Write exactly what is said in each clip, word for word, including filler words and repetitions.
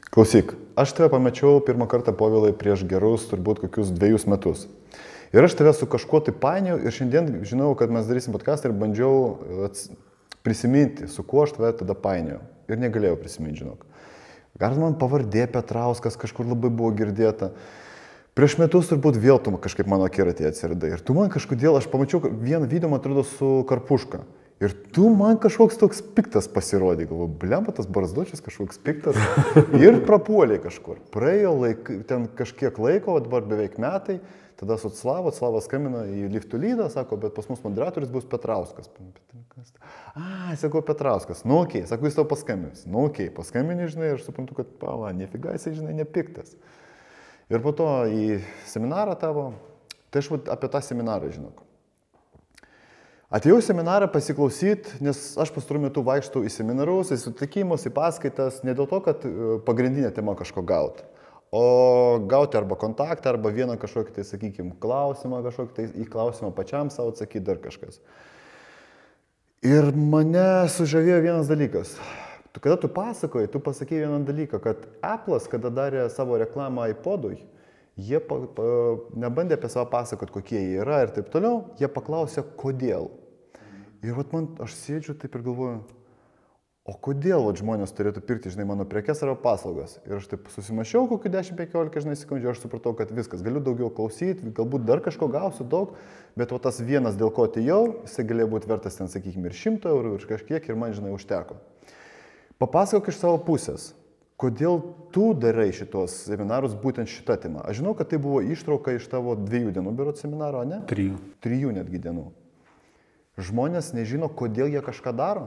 Klausyk, aš tave pamačiau pirmą kartą, Povilai, prieš gerus turbūt kokius dviejus metus. Ir aš tave su kažkuo tai painiau ir šiandien žinau, kad mes darysim podcastą ir bandžiau prisiminti, su kuo aš tave tada painiau. Ir negalėjau prisiminti, žinok. Gal man pavardė Petrauskas kažkur labai buvo girdėta. Prieš metus turbūt vėl tu kažkaip mano akiratėje atsiradai. Ir tu man kažkodėl, aš pamačiau vieną video, man atrodo, su Karpuška. Ir tu man kažkoks toks piktas pasirodė. Galvoju, blemba, tas barzdočias kažkoks piktas. Ir prapuolė kažkur. Praėjo laik, ten kažkiek laiko, dabar beveik metai. Tada su Slava, Slava skambina į liftų lydą, sako, bet pas mus moderatorius bus Petrauskas. A, sako, Petrauskas. Nu, okei, okay. Sako, jis tau paskambins. Nu, okei, okay. Paskambini, žinai, ir suprantu, kad, pala, nefiga, jisai, žinai, nepiktas. Ir po to į seminarą tavo, tai aš apie tą seminarą žinok. Atėjau į seminarą pasiklausyti, nes aš pastaruoju metu vaikštau į seminarus, į sutikimus, į paskaitas, ne dėl to, kad pagrindinė tema kažko gauti, o gauti arba kontaktą, arba vieną kažkokį, tai sakykime, klausimą, kažkokį, tai į klausimą pačiam savo atsakyti dar kažkas. Ir mane sužavėjo vienas dalykas. Tu, kada tu pasakoji, tu pasakėjai vieną dalyką, kad Apple'as, kada darė savo reklamą iPod'ui, jie pa, pa, nebandė apie savo pasakoti, kokie jie yra ir taip toliau, jie paklausė, kodėl. Ir vat man, aš sėdžiu taip ir galvoju, o kodėl vat, žmonės turėtų pirkti, žinai, mano prekes arba paslaugas. Ir aš taip susimašiau kokių dešimt penkiolika, žinai, sekundžių, aš supratau, kad viskas, galiu daugiau klausyti, galbūt dar kažko gausiu daug, bet o tas vienas, dėl ko atėjau, jisai galėjo būti vertas ten, sakykime, ir šimto eurų, ir kažkiek, ir man, žinai, užteko. Papasakok iš savo pusės, kodėl tu darai šitos seminarus būtent šitą temą. Aš žinau, kad tai buvo ištrauka iš tavo dviejų dienų biuro seminaro, ne? Trijų. Trijų netgi dienų. Žmonės nežino, kodėl jie kažką daro.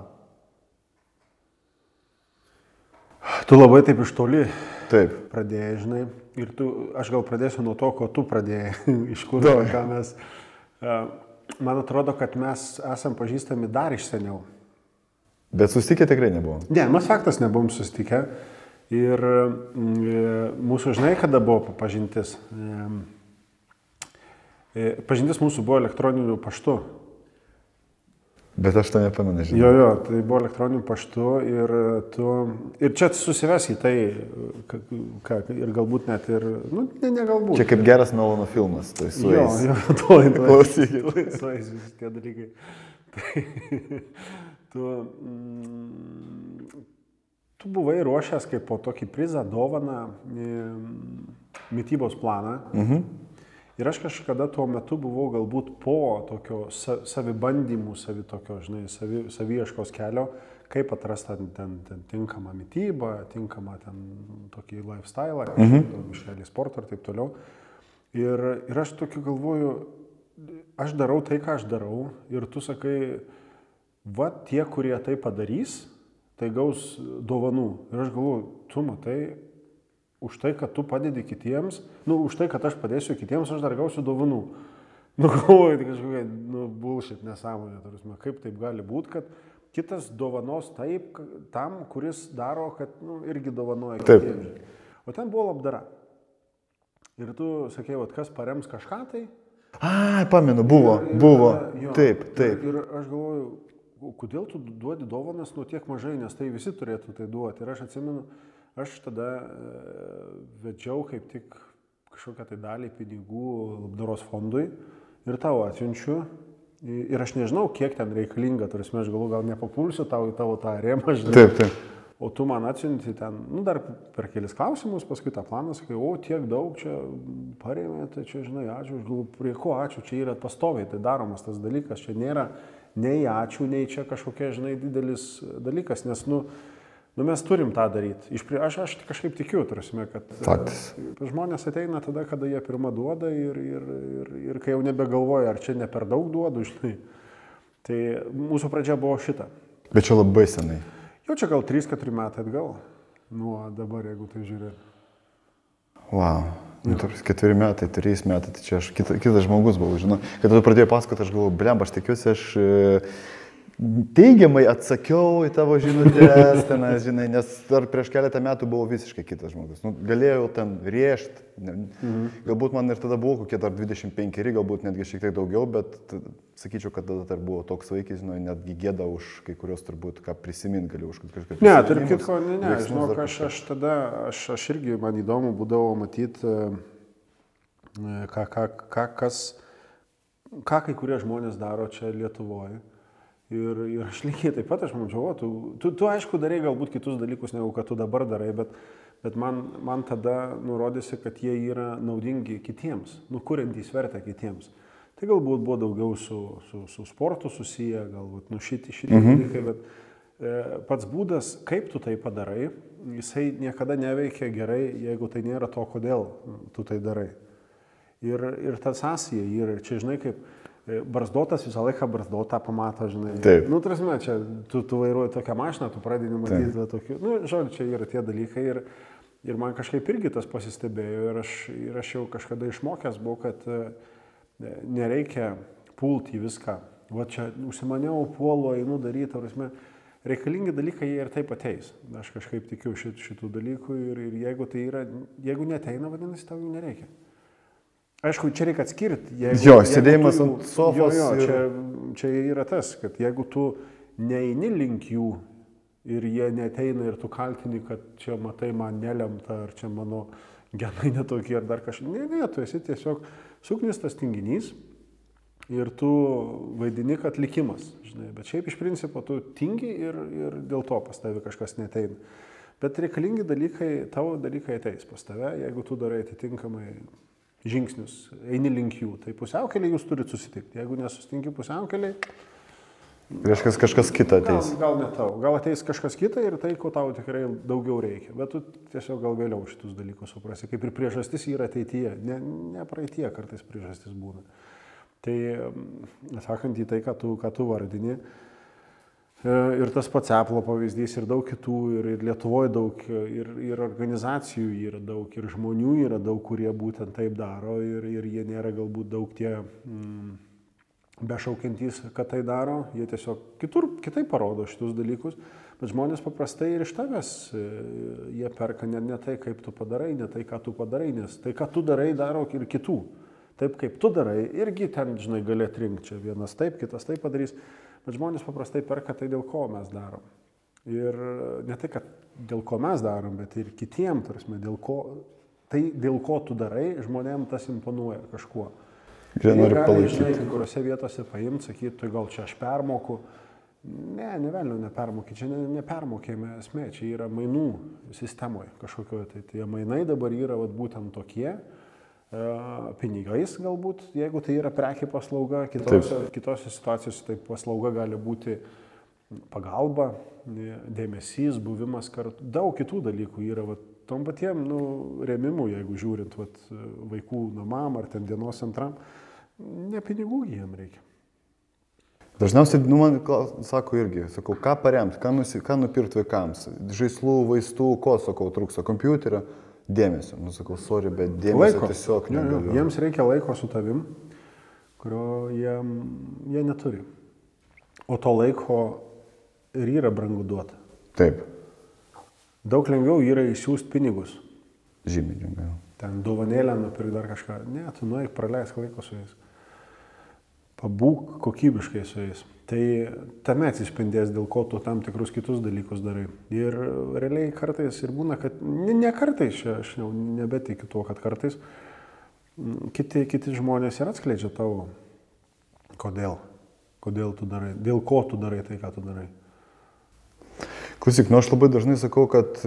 Tu labai taip iš toli taip pradėjai, žinai. Ir tu, aš gal pradėsiu nuo to, ko tu pradėjai. Iš kur, ką mes... Man atrodo, kad mes esam pažįstami dar iš seniau. Bet susitikę tikrai nebuvom. Ne, mes faktas nebuvom susitikę. Ir e, mūsų, žinai, kada buvo pažintis? E, pažintis mūsų buvo elektroniniu paštu. Bet aš to nepamenu, žinai. Jo, jo, tai buvo elektroniniu paštu ir tu... Ir čia susives į tai, ką, ir galbūt net ir... Nu, ne, ne galbūt. Čia kaip geras Nolano filmas. Tai su jo, jais. jo, to ir klausykit. Su jais visi tie dalykai. Tai... Tu, mm, tu buvai ruošęs kaip po tokį prizą, dovaną, mitybos planą. Mhm. Ir aš kažkada tuo metu buvau galbūt po tokio savibandymų, savi tokio, žinai, savi, savieškos kelio, kaip atrasti ten, ten, ten tinkamą mitybą, tinkamą ten tokį lifestyle, mhm. Mišelį sportą ir taip toliau. Ir, ir aš tokiu galvoju, aš darau tai, ką aš darau, ir tu sakai, va, tie, kurie tai padarys, tai gaus dovanų. Ir aš galvoju, tu matai, už tai, kad tu padedi kitiems, nu, už tai, kad aš padėsiu kitiems, aš dar gausiu dovanų. Nu, galvoju, tai kažkokia, nu, bullshit nesąmonė, tarsi, kaip taip gali būti, kad kitas dovanos taip, tam, kuris daro, kad, nu, irgi dovanoja kitiems. O ten buvo labdara. Ir tu sakei, vat, kas parems kažką tai? A, pamenu, buvo, ir, buvo, jo, taip, taip. Ir, ir aš galvoju, kodėl tu duodi dovanas nuo tiek mažai, nes tai visi turėtų tai duoti. Ir aš atsimenu, aš tada vedžiau kaip tik kažkokią tai dalį pinigų labdaros fondui ir tau atsiunčiu. Ir aš nežinau, kiek ten reikalinga, tarsi aš galvoju, gal nepapulsiu tau į tavo tą rėmą, žinai. Taip, taip. O tu man atsiunti ten, nu dar per kelis klausimus, paskui tą planą sakai, o tiek daug čia parėmė, tai čia, žinai, ačiū, aš galvoju, prie ko ačiū, čia yra pastoviai, tai daromas tas dalykas, čia nėra nei ačiū, nei čia kažkokia, žinai, didelis dalykas, nes, nu, nu mes turim tą daryti. Išprie, aš, aš kažkaip tikiu, tarsi, kad Faktas. Žmonės ateina tada, kada jie pirmą duoda ir, ir, ir, ir kai jau nebegalvoja, ar čia ne per daug duodu, žinai. Tai mūsų pradžia buvo šita. Bet čia labai senai. Jau čia gal trys keturi metai atgal, nuo dabar, jeigu tai žiūrėt. Wow, nu, ketveri metai, trys metai, tai čia aš kita, kitas žmogus buvau, žinau. Kai tu pradėjai pasakoti, aš galvoju, blemba, aš tikiuosi, aš teigiamai atsakiau į tavo žinutės, ten, žinai, nes dar prieš keletą metų buvau visiškai kitas žmogus. Nu, galėjau ten rėžti, mhm. galbūt man ir tada buvo kokie dar dvidešimt penkeri, galbūt netgi šiek tiek daugiau, bet sakyčiau, kad tada dar buvo toks vaikis, žinai, netgi gėda už kai kurios turbūt, ką prisimint galiu už kažką. Ne, tarp kitko, ne, ne, žinau, aš, aš tada, aš, aš irgi, man įdomu būdavo matyti, ką, ką, ką, kas, ką kai kurie žmonės daro čia Lietuvoje. Ir, ir aš lygiai taip pat, aš mančiau, tu, tu, tu aišku darai galbūt kitus dalykus, negu kad tu dabar darai, bet, bet man, man tada nurodėsi, kad jie yra naudingi kitiems, nukuriantys vertę kitiems. Tai galbūt buvo daugiau su, su, su sportu susiję, galbūt nu šitie šitie mhm. dalykai, bet e, pats būdas, kaip tu tai padarai, jisai niekada neveikia gerai, jeigu tai nėra to, kodėl tu tai darai. Ir, ir ta sąsaja yra, čia žinai kaip, barzdotas visą laiką barzdotą pamato, žinai. Taip. Nu, tarsi, čia, tu, tu vairuoji tokią mašiną, tu pradedi matyti tokių, nu, žodžiu, čia yra tie dalykai ir, ir man kažkaip irgi tas pasistebėjo ir aš, ir aš jau kažkada išmokęs buvau, kad nereikia pulti viską. Va čia užsimaniau, puolu, einu daryti, tarsi, reikalingi dalykai jie ir taip ateis. Aš kažkaip tikiu šit, šitų dalykų ir, ir jeigu tai yra, jeigu neteina, vadinasi, tau jų nereikia. Aišku, čia reikia atskirti. Jeigu, jo, sėdėjimas ant sofos. Jo, jo, ir... čia, čia yra tas, kad jeigu tu neini link jų ir jie neteina ir tu kaltini, kad čia matai man nelemta, ar čia mano genai netokie, ar dar kažkaip. Ne, ne, tu esi tiesiog suknistas tinginys ir tu vaidini, kad likimas. Žinai. Bet šiaip iš principo tu tingi ir, ir dėl to pas tave kažkas neteina. Bet reikalingi dalykai, tavo dalykai ateis pas tave, jeigu tu darai atitinkamai žingsnius, eini link jų. Tai pusiaukelį jūs turite susitikti. Jeigu nesusitinki pusiaukelį... Reiškia, kažkas kita ateis. Gal, gal ne tau. Gal ateis kažkas kita ir tai, ko tau tikrai daugiau reikia. Bet tu tiesiog gal vėliau šitus dalykus suprasi. Kaip ir priežastis yra ateityje. Ne, ne praeityje kartais priežastis būna. Tai, atsakant į tai, ką tu, ką tu vardini, ir tas pats Apple pavyzdys, ir daug kitų, ir, ir Lietuvoje daug, ir, ir organizacijų yra daug, ir žmonių yra daug, kurie būtent taip daro, ir, ir jie nėra galbūt daug tie mm, bešaukiantys, kad tai daro, jie tiesiog kitur, kitaip parodo šitus dalykus, bet žmonės paprastai ir iš tavęs, jie perka ne, ne tai, kaip tu padarai, ne tai, ką tu padarai, nes tai, ką tu darai, daro ir kitų. Taip, kaip tu darai, irgi ten, žinai, gali atrinkti, čia vienas taip, kitas taip padarys. Bet žmonės paprastai perka tai, dėl ko mes darom. Ir ne tai, kad dėl ko mes darom, bet ir kitiem, tarsi, dėl ko, tai dėl ko tu darai, žmonėm tas imponuoja kažkuo. Jie nori palaikyti. Žinai, kai kuriuose vietose paimti, sakyti, tai gal čia aš permoku. Ne, ne velnio nepermokė, čia ne, nepermokėme esmė, čia yra mainų sistemoje kažkokioje. Tai tie mainai dabar yra vat, būtent tokie. Pinigais galbūt, jeigu tai yra prekė paslauga, kitose, kitose situacijose tai paslauga gali būti pagalba, dėmesys, buvimas kartu, daug kitų dalykų yra, vat, tom patiem nu, rėmimų, jeigu žiūrint vat, vaikų namam ar ten dienos centram, ne pinigų jiem reikia. Dažniausiai, nu, man sako irgi, sakau, ką paremti, ką, nusi, ką nupirkti vaikams, žaislų, vaistų, ko, sakau, trūksta kompiuterio. Dėmesio. Nu, sakau, sorry, bet dėmesio laiko. Tiesiog negaliu. Jiems reikia laiko su tavim, kurio jie, jie neturi. O to laiko ir yra brangu duoti. Taip. Daug lengviau yra įsiųsti pinigus. Žymiai lengviau. Ten dovanėlę nupirk dar kažką. Ne, tu nueik praleisk laiko su jais. Pabūk kokybiškai su jais. Tai tame atsispindės, dėl ko tu tam tikrus kitus dalykus darai. Ir realiai kartais ir būna, kad ne, ne kartais, aš jau nebetikiu tuo, kad kartais kiti, kiti žmonės ir atskleidžia tavo, kodėl, kodėl tu darai, dėl ko tu darai tai, ką tu darai. Klausyk, nu aš labai dažnai sakau, kad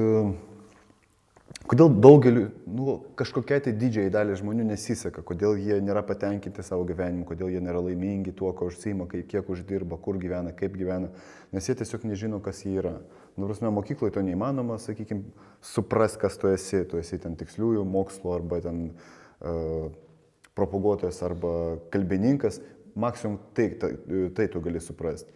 kodėl daugeliu, nu, kažkokiai tai didžiai dalį žmonių nesiseka, kodėl jie nėra patenkinti savo gyvenimu, kodėl jie nėra laimingi tuo, ko užsiima, kiek uždirba, kur gyvena, kaip gyvena, nes jie tiesiog nežino, kas jie yra. Nu, prasme, mokykloje to neįmanoma, sakykime, supras, kas tu esi, tu esi ten tiksliųjų mokslo arba ten uh, propaguotojas arba kalbininkas, maksimum tai, tai, tai tu gali suprasti.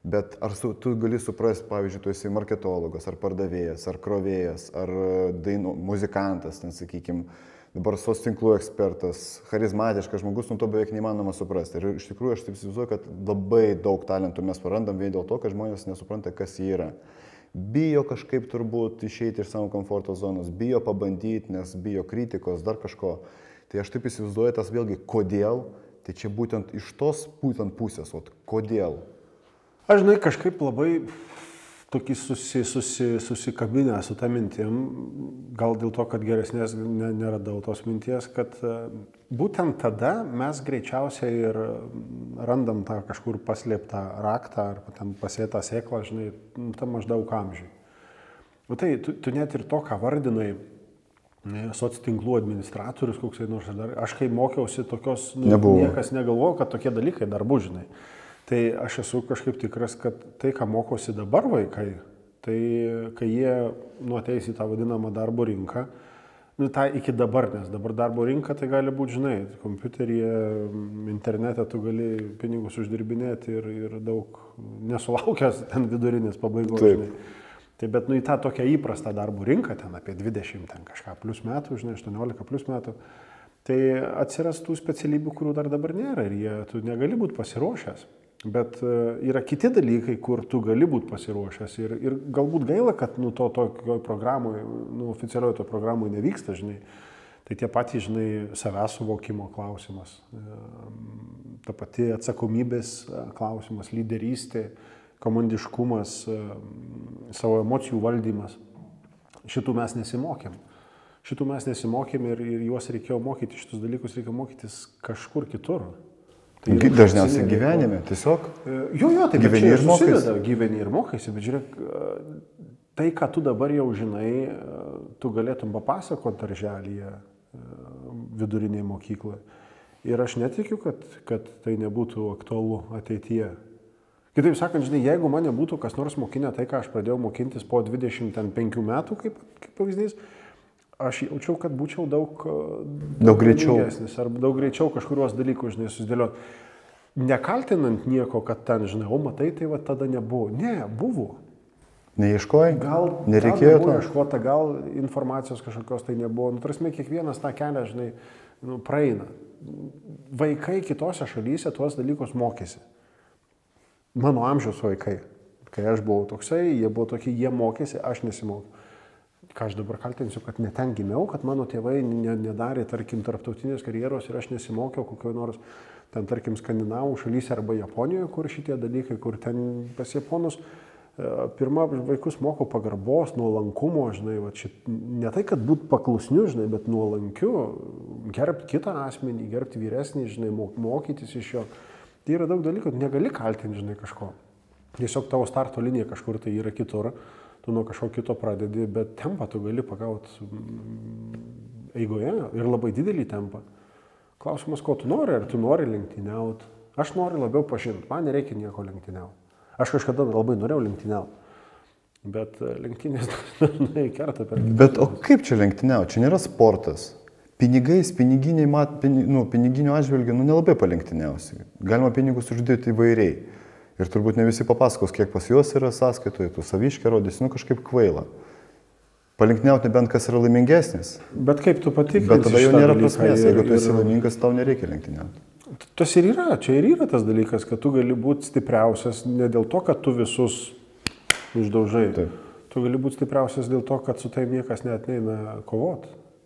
Bet ar su, tu gali suprasti, pavyzdžiui, tu esi marketologas, ar pardavėjas, ar krovėjas, ar dainų, muzikantas, ten sakykime, dabar sos tinklų ekspertas, charizmatiškas žmogus, nu to beveik neįmanoma suprasti. Ir iš tikrųjų aš taip įsivaizduoju, kad labai daug talentų mes prarandam vien dėl to, kad žmonės nesupranta, kas jie yra. Bijo kažkaip turbūt išeiti iš savo komforto zonos, bijo pabandyti, nes bijo kritikos, dar kažko. Tai aš taip įsivaizduoju, tas vėlgi, kodėl, tai čia būtent iš tos būtent pusės, o kodėl. Aš, žinai, kažkaip labai tokį susi, susi, susikabinę su tą mintim, gal dėl to, kad geresnės ne, neradau tos minties, kad būtent tada mes greičiausiai ir randam tą kažkur paslėptą raktą ar ten pasėtą sėklą, žinai, tam maždaug amžiui. O tai tu, tu net ir to, ką vardinai, soctinklų administratorius, koksai nors dar, aš kai mokiausi tokios, nu, niekas negalvojo, kad tokie dalykai dar bus, žinai. Tai aš esu kažkaip tikras, kad tai, ką mokosi dabar vaikai, tai kai jie nu, ateis į tą vadinamą darbo rinką, nu, tai iki dabar, nes dabar darbo rinka tai gali būti, žinai, kompiuteryje, internete tu gali pinigus uždirbinėti ir, ir daug nesulaukęs ten vidurinės pabaigos, žinai. Tai bet nu, į tą tokią įprastą darbo rinką, ten apie dvidešimt ten kažką plus metų, žinai, aštuoniolika plus metų, tai atsiras tų specialybių, kurių dar dabar nėra ir jie, tu negali būti pasiruošęs. Bet yra kiti dalykai, kur tu gali būti pasiruošęs ir, ir galbūt gaila, kad nu, to tokioj programoje, nu, oficialioje to programoje nevyksta, žinai. Tai tie patys, žinai, savęs suvokimo klausimas, ta pati atsakomybės klausimas, lyderystė, komandiškumas, savo emocijų valdymas. Šitų mes nesimokėm. Šitų mes nesimokėm ir, ir juos reikėjo mokyti, šitus dalykus reikėjo mokytis kažkur kitur. Tai dažniausiai gyvenime, tiesiog jo, jo, tai gyveni ir mokaisi. Gyveni ir mokaisi, bet žiūrėk, tai, ką tu dabar jau žinai, tu galėtum papasakoti darželyje, viduriniai mokykloje. Ir aš netikiu, kad, kad tai nebūtų aktualu ateityje. Kitaip sakant, žinai, jeigu mane būtų kas nors mokinę tai, ką aš pradėjau mokintis po dvidešimt penkių metų, kaip, kaip pavyzdys, aš jaučiau, kad būčiau daug, daug greičiau. Ar daug greičiau kažkuriuos dalykus, žinai, susidėliot. Nekaltinant nieko, kad ten, žinai, o matai, tai va tada nebuvo. Ne, buvo. Neieškojai? Gal, nereikėjo gal nebuvo ieškota, gal informacijos kažkokios tai nebuvo. Nu, prasme, kiekvienas tą kelią, žinai, nu, praeina. Vaikai kitose šalyse tuos dalykus mokėsi. Mano amžiaus vaikai. Kai aš buvau toksai, jie buvo tokie, jie mokėsi, aš nesimokiau. Ką aš dabar kaltinsiu, kad ne ten gimiau, kad mano tėvai nedarė, tarkim, tarptautinės karjeros ir aš nesimokiau kokio nors, ten, tarkim, skandinavų šalyse arba Japonijoje, kur šitie dalykai, kur ten pas japonus, pirmą vaikus moko pagarbos, nuolankumo, žinai, va, šit, ne tai, kad būt paklusniu, žinai, bet nuolankiu, gerbti kitą asmenį, gerbti vyresnį, žinai, mokytis iš jo. Tai yra daug dalykų, negali kaltinti, žinai, kažko. Tiesiog tavo starto linija kažkur tai yra kitur. Tu nuo kažko kito pradedi, bet tempą tu gali pagauti eigoje ir labai didelį tempą. Klausimas, ko tu nori, ar tu nori lenktyniauti. Aš noriu labiau pažinti, man nereikia nieko lenktyniauti. Aš kažkada labai norėjau lenktyniauti, bet lenktynės dažnai kerta per kitą. Bet o kaip čia lenktyniauti? Čia nėra sportas. Pinigais, piniginiai, mat, pinig, nu, piniginių atžvilgių, nu, nelabai palenktyniausi. Galima pinigus uždėti įvairiai. Ir turbūt ne visi papasakos, kiek pas juos yra sąskaitoje, tu saviškę rodysi, nu kažkaip kvaila. Palinkniauti nebent kas yra laimingesnis. Bet kaip tu patikrinsi? Bet tada jau nėra prasmės, jeigu tu esi laimingas, tau nereikia lenktyniauti. Tas ir yra, čia ir yra tas dalykas, kad tu gali būti stipriausias ne dėl to, kad tu visus išdaužai. Taip. Tu gali būti stipriausias dėl to, kad su tai niekas net neina kovoti.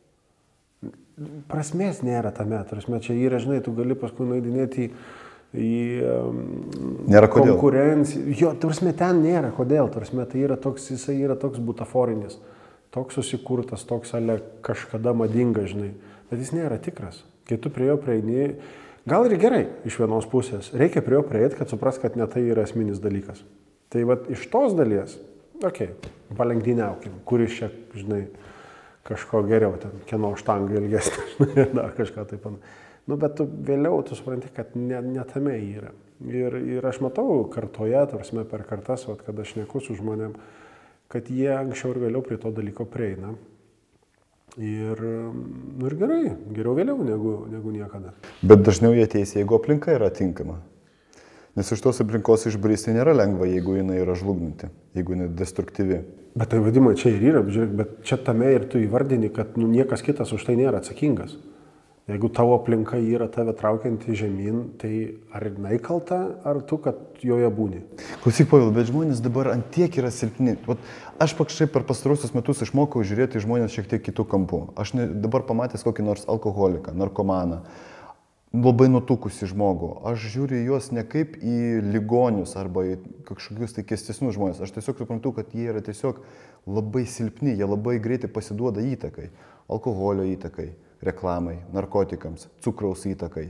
Prasmės nėra tame, prasme, čia yra, žinai, tu gali paskui naidinėti į į nėra konkurenciją. Jo, tarsi ten nėra kodėl, tarsi tai yra toks, jisai yra toks butaforinis, toks susikurtas, toks ale kažkada madingas, žinai, bet jis nėra tikras. Kai tu prie jo prieini, gal ir gerai iš vienos pusės, reikia prie jo prieiti, kad supras, kad ne tai yra esminis dalykas. Tai vat iš tos dalies, okei, okay, palenktyniaukim, kuris čia, žinai, kažko geriau, ten, kieno štanga ilgesnė, dar kažką taip pan. Nu, bet tu vėliau tu supranti, kad ne, ne tame yra. Ir, ir aš matau kartoje, tarsi per kartas, vat, kad aš šneku su žmonėm, kad jie anksčiau ir vėliau prie to dalyko prieina. Ir, nu, ir gerai, geriau vėliau negu, negu niekada. Bet dažniau jie ateis, jeigu aplinka yra tinkama. Nes iš tos aplinkos išbristi nėra lengva, jeigu jinai yra žlugnanti, jeigu jinai destruktyvi. Bet tai vadimai čia ir yra, žiūrėk, bet čia tame ir tu įvardini, kad nu, niekas kitas už tai nėra atsakingas. Jeigu tavo aplinka yra tave traukianti žemyn, tai ar jinai kalta, ar tu, kad joje būni? Klausyk, Pavel, bet žmonės dabar ant tiek yra silpni. Vat aš pakštai per pastarosius metus išmokau žiūrėti žmonės šiek tiek kitų kampų. Aš ne, dabar pamatęs kokį nors alkoholiką, narkomaną, labai nutukusi žmogų. Aš žiūriu juos ne kaip į ligonius arba į kažkokius tai kestesnius žmonės. Aš tiesiog suprantu, kad jie yra tiesiog labai silpni, jie labai greitai pasiduoda įtakai. Alkoholio įtakai, reklamai, narkotikams, cukraus įtakai,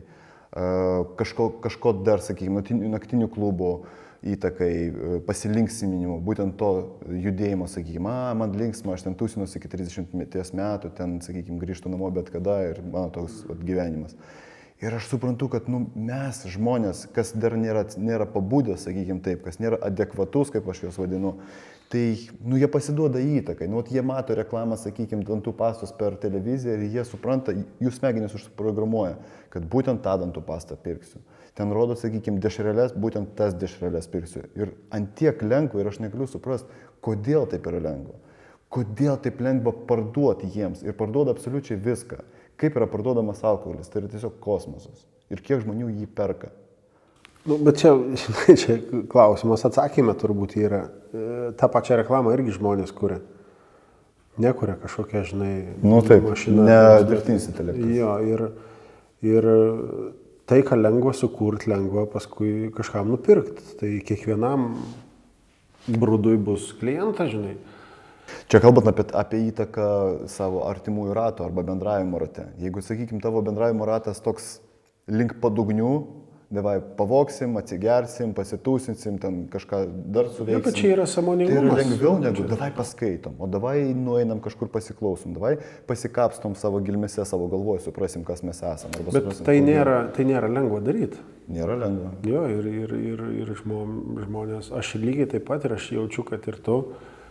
kažko, kažko dar, sakykime, naktinių klubų įtakai, pasilinksminimo, būtent to judėjimo, sakykime, a, man linksma, aš ten tūsinuosi iki trisdešimties metų, ten, sakykime, grįžtu namo bet kada ir mano toks vat, gyvenimas. Ir aš suprantu, kad nu, mes žmonės, kas dar nėra, nėra pabudęs, sakykime taip, kas nėra adekvatus, kaip aš juos vadinu, tai nu, jie pasiduoda įtakai. Nu, jie mato reklamą, sakykime, dantų pastos per televiziją ir jie supranta, jų smegenys užprogramuoja, kad būtent tą dantų pastą pirksiu. Ten rodo, sakykime, dešrelės, būtent tas dešrelės pirksiu. Ir ant tiek lengva ir aš negaliu suprasti, kodėl taip yra lengva. Kodėl taip lengva parduoti jiems ir parduoda absoliučiai viską. Kaip yra parduodamas alkoholis, tai yra tiesiog kosmosas. Ir kiek žmonių jį perka. Nu, bet čia, čia klausimas atsakymė turbūt yra. Ta pačia reklama irgi žmonės kuria. Nekuria kažkokia, žinai, nu, taip, mašina. Ne dirbtinis intelektas. Jo, ir, ir tai, ką lengva sukurti, lengva paskui kažkam nupirkti. Tai kiekvienam brudui bus klientas, žinai. Čia kalbant apie, apie įtaką savo artimųjų rato arba bendravimo rate. Jeigu, sakykime, tavo bendravimo ratas toks link padugnių, davai pavoksim, atsigersim, pasitūsinsim, ten kažką dar suveiksim. Ja, bet čia yra sąmoningumas. Tai yra lengviau negu davai paskaitom, o davai nueinam kažkur pasiklausom, davai pasikapstom savo gilmėse, savo galvoje, suprasim, kas mes esame. Bet suprasim, tai, nėra, tai nėra lengva daryti. Nėra lengva. Jo, ir, ir, ir, ir žmonės, aš lygiai taip pat ir aš jaučiu, kad ir tu,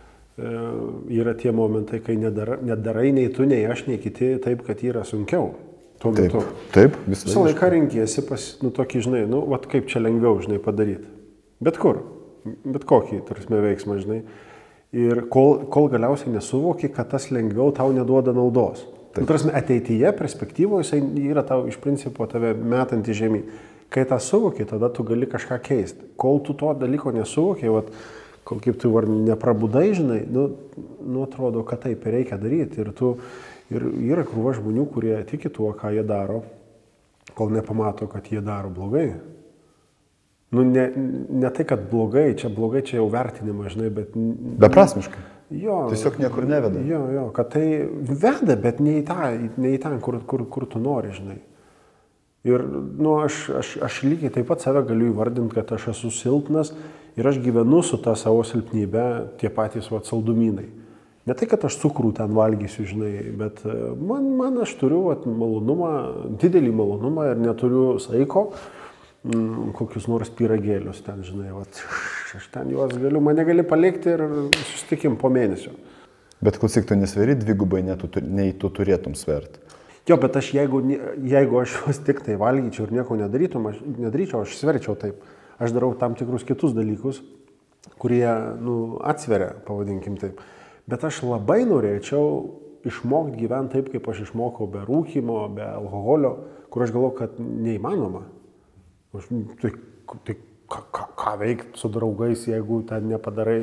yra tie momentai, kai nedarai, nedarai nei tu, nei aš, nei kiti, taip, kad yra sunkiau. Tuo taip, metu. Taip, visą Visą laiką renkiesi, pas, nu, tokį, žinai, nu, vat kaip čia lengviau, žinai, padaryti. Bet kur, bet kokį, tarsi, veiksmą, žinai. Ir kol, kol galiausiai nesuvoki, kad tas lengviau tau neduoda naudos. Nu, tarsi, ateityje, perspektyvoje, jisai yra tau iš principo tave metanti žemyn. Kai tą suvoki, tada tu gali kažką keisti. Kol tu to dalyko nesuvoki, vat, kol kaip tu var neprabudai, žinai, nu, nu atrodo, kad taip reikia daryti. Ir, tu, ir yra krūva žmonių, kurie tiki tuo, ką jie daro, kol nepamato, kad jie daro blogai. Nu, ne, ne tai, kad blogai, čia blogai, čia jau vertinimas, žinai, bet... Beprasmiškai. Jo. Tiesiog niekur neveda. Jo, jo, kad tai veda, bet ne į tą, ne į tą kur, kur, kur tu nori, žinai. Ir, nu, aš, aš, aš lygiai taip pat save galiu įvardinti, kad aš esu silpnas ir aš gyvenu su tą savo silpnybę, tie patys vat, saldumynai. Ne tai, kad aš cukrų ten valgysiu, žinai, bet man, man aš turiu vat, malonumą, didelį malonumą ir neturiu saiko, mm, kokius nors pyragėlius ten, žinai, vat, aš ten juos galiu, mane gali palikti ir susitikim po mėnesio. Bet klausyk, tu nesveri dvigubai, nei tu turėtum sverti. Jo, bet aš jeigu, jeigu aš juos tik tai valgyčiau ir nieko nedarytum, aš nedaryčiau, aš sverčiau taip. Aš darau tam tikrus kitus dalykus, kurie, nu, atsveria, pavadinkim taip. Bet aš labai norėčiau išmokti gyventi taip, kaip aš išmokau be rūkymo, be alkoholio, kur aš galvoju, kad neįmanoma. Aš, tai tai ką, ką, ką veikti su draugais, jeigu ten nepadarai.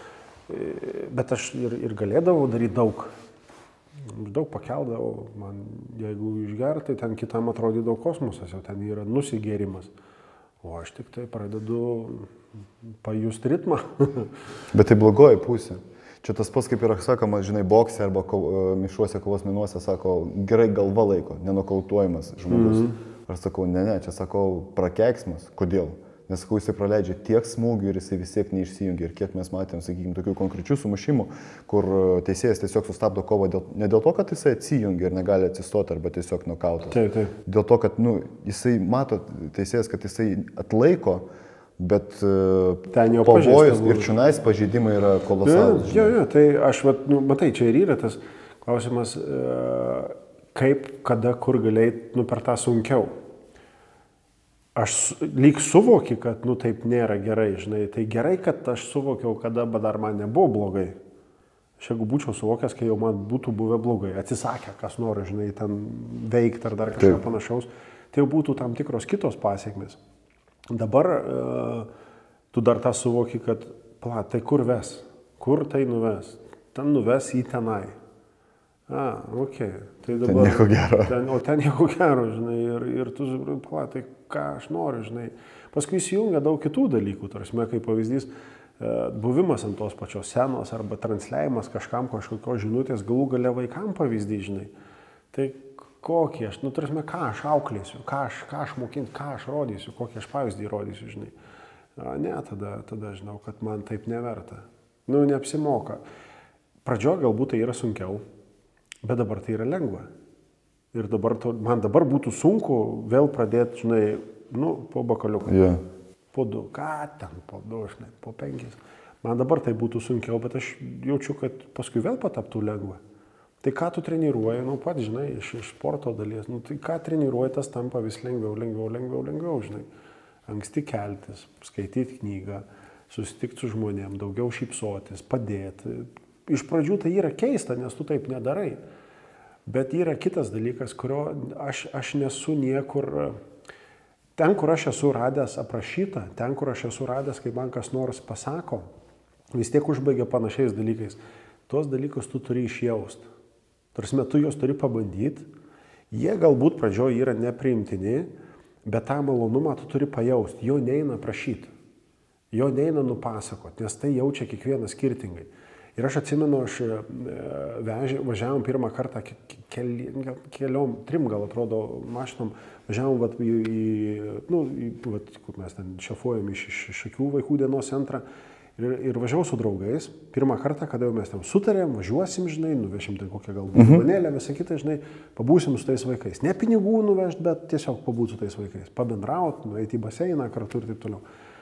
Bet aš ir, ir galėdavau daryti daug. Daug pakeldavau, man jeigu išgerti, tai ten kitam atrodydavo kosmosas, jau ten yra nusigėrimas. O aš tik tai pradedu pajusti ritmą. Bet tai blogoji pusė. Čia tas pats, kaip yra sakoma, žinai, bokse arba ko, mišuose kovos minuose, sako, gerai galva laiko, nenokautuojamas žmogus. Mm-hmm. Aš sakau, ne, ne, čia sakau, prakeiksmas. Kodėl? Nes, sakau, jisai praleidžia tiek smūgių ir jisai vis tiek neišsijungia. Ir kiek mes matėm, sakykime, tokių konkrečių sumušimų, kur teisėjas tiesiog sustabdo kovą dėl, ne dėl to, kad jisai atsijungia ir negali atsistoti arba tiesiog nokautas. Taip, taip. Dėl to, kad, nu, jisai mato teisėjas, kad jisai atlaiko, bet pavojus ir čionais pažeidimai yra kolosalūs. Jo, jo, tai aš, vat, nu, matai, čia ir yra tas klausimas, kaip, kada, kur galėjai, nu, per tą sunkiau. aš lyg suvokiu, kad, nu, taip nėra gerai, žinai. Tai gerai, kad aš suvokiau, kada dar man nebuvo blogai. Aš jeigu būčiau suvokęs, kai jau man būtų buvę blogai, atsisakę, kas nori, žinai, ten veikti ar dar kažką panašaus, tai jau būtų tam tikros kitos pasiekmes. Dabar uh, tu dar tą suvoki, kad, pala, tai kur ves? Kur tai nuves? Ten nuves į tenai. A, okei. Okay. Tai dabar, ten nieko gero. Ten, o ten nieko gero, žinai, ir, ir tu, pala, tai ką aš noriu, žinai. Paskui įsijungia daug kitų dalykų, tarsi, kaip pavyzdys, buvimas ant tos pačios scenos arba transliavimas kažkam kažkokios žinutės, galų gale vaikam pavyzdys, žinai. Tai kokį aš, nu, tarsi, ką aš auklėsiu, ką aš, ką aš mokinsiu, ką aš rodysiu, kokį aš pavyzdį rodysiu, žinai. A, ne, tada, tada žinau, kad man taip neverta. Nu, neapsimoka. Pradžioje galbūt tai yra sunkiau, bet dabar tai yra lengva. Ir dabar to, man dabar būtų sunku vėl pradėti, žinai, nu, po bakaliuką. Yeah. Po du, ką ten, po du, žinai, po penkis. Man dabar tai būtų sunkiau, bet aš jaučiu, kad paskui vėl pataptų lengva. Tai ką tu treniruoji, nu pat, žinai, iš, iš sporto dalies, nu tai ką treniruoji, tas tampa vis lengviau, lengviau, lengviau, lengviau, žinai. Anksti keltis, skaityti knygą, susitikti su žmonėm, daugiau šypsotis, padėti. Iš pradžių tai yra keista, nes tu taip nedarai. Bet yra kitas dalykas, kurio aš, aš nesu niekur... Ten, kur aš esu radęs aprašytą, ten, kur aš esu radęs, kai man kas nors pasako, vis tiek užbaigia panašiais dalykais. Tuos dalykus tu turi išjaust. Tarsi tu juos turi pabandyti. Jie galbūt pradžioje yra nepriimtini, bet tą malonumą tu turi pajausti. Jo neina prašyti. Jo neina nupasakoti, nes tai jaučia kiekvienas skirtingai. Ir aš atsimenu, aš vežė, važiavom pirmą kartą keli, keliom, trim gal atrodo mašinom, važiavom vat, į, į, nu, į, vat, kur mes ten šefuojam iš, iš Šakių vaikų dienos centrą ir, ir važiavau su draugais. Pirmą kartą, kada jau mes ten sutarėm, važiuosim, žinai, nuvešim ten kokią galbūt mhm. manėlę, visą kitą, žinai, pabūsim su tais vaikais. Ne pinigų nuvežt, bet tiesiog pabūti su tais vaikais. Pabendraut, nueiti į baseiną kartu ir taip toliau.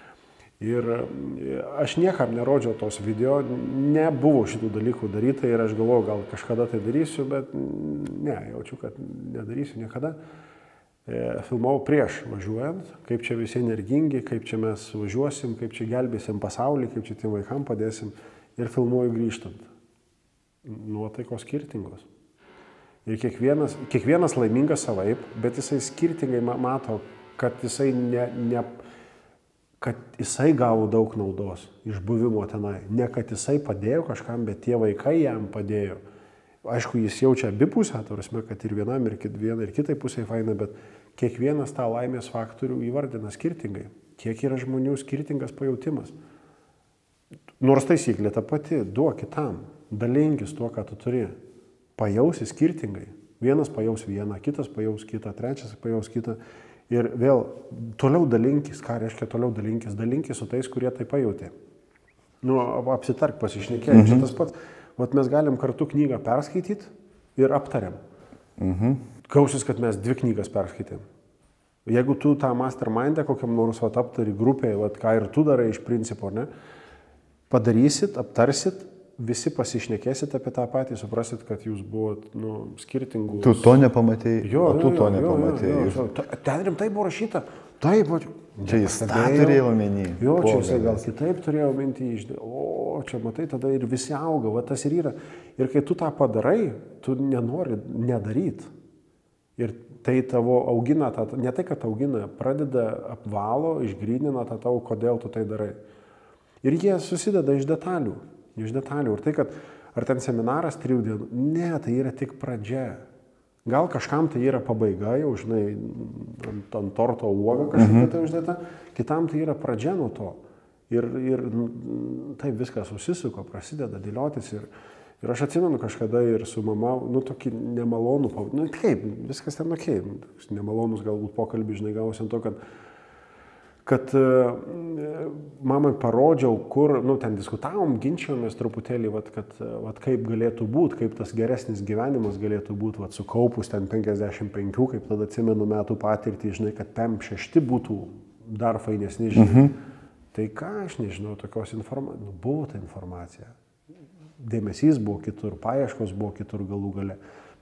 Ir aš niekam nerodžiau tos video, nebuvo šitų dalykų daryta ir aš galvoju, gal kažkada tai darysiu, bet ne, jaučiu, kad nedarysiu niekada. Filmavau prieš važiuojant, kaip čia visi energingi, kaip čia mes važiuosim, kaip čia gelbėsim pasaulį, kaip čia tiem vaikam padėsim ir filmuoju grįžtant. Nuotaikos skirtingos. Ir kiekvienas, kiekvienas laimingas savaip, bet jisai skirtingai mato, kad jisai ne... ne kad jisai gavo daug naudos iš buvimo tenai. Ne, kad jisai padėjo kažkam, bet tie vaikai jam padėjo. Aišku, jis jaučia abipusę, tarsi, kad ir vienam, ir, kit, vienam, ir kitai pusiai faina, bet kiekvienas tą laimės faktorių įvardina skirtingai. Kiek yra žmonių skirtingas pajautimas. Nors taisyklė ta pati, duok kitam, dalinkis tuo, ką tu turi. Pajausi skirtingai. Vienas pajaus vieną, kitas pajaus kitą, trečias pajaus kitą. Ir vėl toliau dalinkis, ką reiškia toliau dalinkis, dalinkis su tais, kurie tai pajutė. Nu, apsitark, pasišnekėjai, mhm. čia tas pats. Vat mes galim kartu knygą perskaityti ir aptariam. Mhm. Gausis, kad mes dvi knygas perskaitėm. Jeigu tu tą mastermindą kokiam nors vat, aptari grupėje, vat, ką ir tu darai iš principo, ne, padarysit, aptarsit, visi pasišnekėsit apie tą patį, suprasit, kad jūs buvot nu, skirtingų. Tu to nepamatėjai, jo, o tu jo, to jo, nepamatėjai. Jo, jo, jo. Ten rimtai buvo rašyta. Taip, o... Čia jis tą turėjo omeny. Jo, čia jisai gal kitaip turėjo omeny. O, čia matai, tada ir visi auga, va tas ir yra. Ir kai tu tą padarai, tu nenori nedaryti. Ir tai tavo augina, tą, ne tai, kad augina, pradeda apvalo, išgrynina tą tavo, kodėl tu tai darai. Ir jie susideda iš detalių. Iš detalių. Ir tai, kad ar ten seminaras trijų dienų, ne, tai yra tik pradžia. Gal kažkam tai yra pabaiga, jau, žinai, ant, ant torto uoga kažkokia mhm. tai uždėta, kitam tai yra pradžia nuo to. Ir, ir taip viskas susisuko, prasideda dėliotis. Ir, ir aš atsimenu kažkada ir su mama, nu, tokį nemalonų, nu, kaip, viskas ten ok, nemalonus galbūt pokalbį, žinai, gausi ant to, kad kad uh, mamai parodžiau, kur, nu, ten diskutavom, ginčiomės truputėlį, vat, kad, vat, kaip galėtų būti, kaip tas geresnis gyvenimas galėtų būti, vat, sukaupus ten penkiasdešimt penki, kaip tada atsimenu metų patirtį, žinai, kad pem šešti būtų dar fainesni, žinai. Mhm. Tai ką aš nežinau, tokios informacijos, nu, buvo ta informacija. Dėmesys buvo kitur, paieškos buvo kitur galų gale.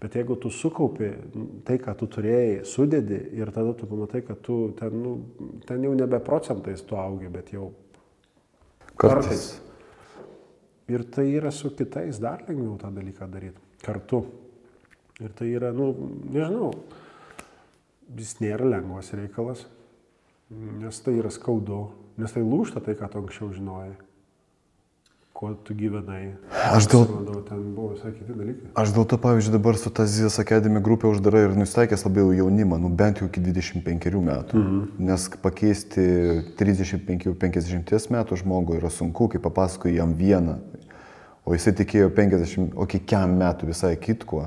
Bet jeigu tu sukaupi tai, ką tu turėjai, sudedi ir tada tu pamatai, kad tu ten, nu, ten jau nebe procentais tu augi, bet jau Kartais. kartais. Ir tai yra su kitais dar lengviau tą dalyką daryti. Kartu. Ir tai yra, nu, nežinau, jis nėra lengvas reikalas, nes tai yra skaudu, nes tai lūžta tai, ką tu anksčiau žinojai. Kuo tu gyvenai. Aš dėl, ten buvo visai kiti dalykai. aš dėl to, pavyzdžiui, dabar su ta Zizas Academy grupė uždarai ir nustaikęs labiau jaunimą, nu bent jau iki dvidešimt penkerių metų. Mhm. Nes pakeisti trisdešimt penkių penkiasdešimties metų žmogų yra sunku, kai papasakoji jam vieną, o jisai tikėjo penkiasdešimt, o kiekvienam metų visai kitkuo.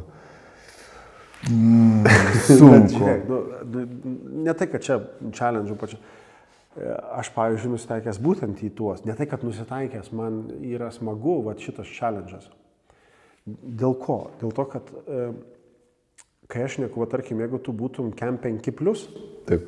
Mm, sunku. Žiūrėk, nu, ne tai, kad čia challenge pačiu. Aš, pavyzdžiui, nusitaikęs būtent į tuos. Ne tai, kad nusitaikęs, man yra smagu va, šitas challenge'as. Dėl ko? Dėl to, kad e, kai aš neku, va, tarkim, jeigu tu būtum kem penki plus, taip,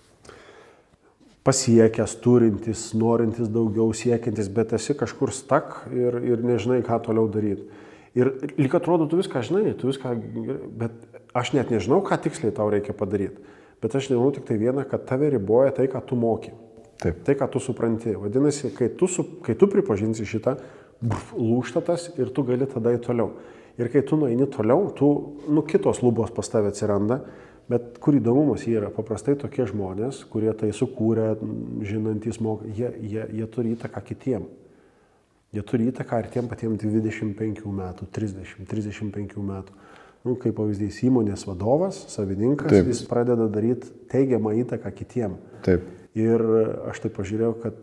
pasiekęs, turintis, norintis daugiau, siekiantis, bet esi kažkur stak ir, ir nežinai, ką toliau daryti. Ir lyg atrodo, tu viską žinai, tu viską, bet aš net nežinau, ką tiksliai tau reikia padaryti. Bet aš žinau tik tai vieną, kad tave riboja tai, ką tu moki. taip. Tai, ką tu supranti. Vadinasi, kai tu, su, kai tu pripažinsi šitą, brf, lūžta tas ir tu gali tada į toliau. Ir kai tu nueini toliau, tu, nu, kitos lubos pas tave atsiranda, bet kur įdomumas yra, paprastai tokie žmonės, kurie tai sukūrė, žinantys, moka, jie, jie, jie turi įtaką kitiem. Jie turi įtaką ir tiem patiem dvidešimt penkių metų, trisdešimt, trisdešimt penkių metų. Nu, kaip pavyzdys, įmonės vadovas, savininkas, taip, jis pradeda daryti teigiamą įtaką kitiem. Taip. Ir aš taip pažiūrėjau, kad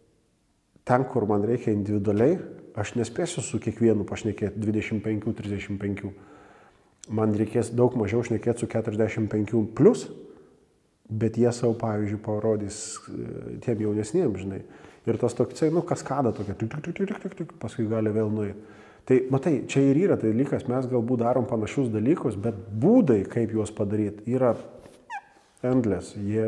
ten, kur man reikia individualiai, aš nespėsiu su kiekvienu pašnekėti dvidešimt penkių trisdešimt penkių. Man reikės daug mažiau šnekėti su keturiasdešimt penkių plus, bet jie savo, pavyzdžiui, parodys tiem jaunesniem, žinai. Ir tas toksai, nu, kaskada tokia, tik, tik, tik, tik, tik, paskui gali vėl nueiti. Tai, matai, čia ir yra tai dalykas, mes galbūt darom panašius dalykus, bet būdai, kaip juos padaryti, yra endless. Jie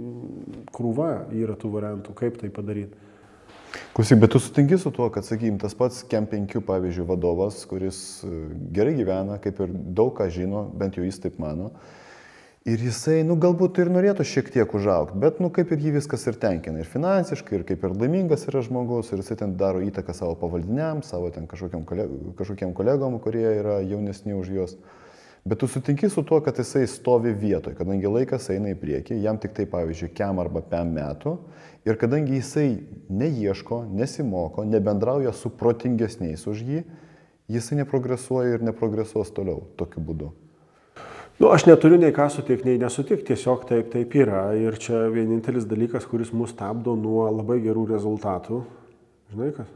krūva yra tų variantų, kaip tai padaryti. Klausyk, bet tu sutinki su tuo, kad, sakykim, tas pats kem penki, pavyzdžiui, vadovas, kuris gerai gyvena, kaip ir daug ką žino, bent jau jis taip mano, ir jisai, nu, galbūt ir norėtų šiek tiek užaugti, bet, nu, kaip ir jį viskas ir tenkina, ir finansiškai, ir kaip ir laimingas yra žmogus, ir jisai ten daro įtaką savo pavaldiniam, savo ten kažkokiam, kolegom, kažkokiam kolegom, kurie yra jaunesni už juos. Bet tu sutinki su tuo, kad jisai stovi vietoj, kadangi laikas eina į priekį, jam tik tai, pavyzdžiui, kem arba pem metų, ir kadangi jisai neieško, nesimoko, nebendrauja su protingesniais už jį, jisai neprogresuoja ir neprogresuos toliau tokiu būdu. Nu, aš neturiu nei ką sutikti, nei nesutikti, tiesiog taip, taip yra. Ir čia vienintelis dalykas, kuris mus stabdo nuo labai gerų rezultatų. Žinai kas?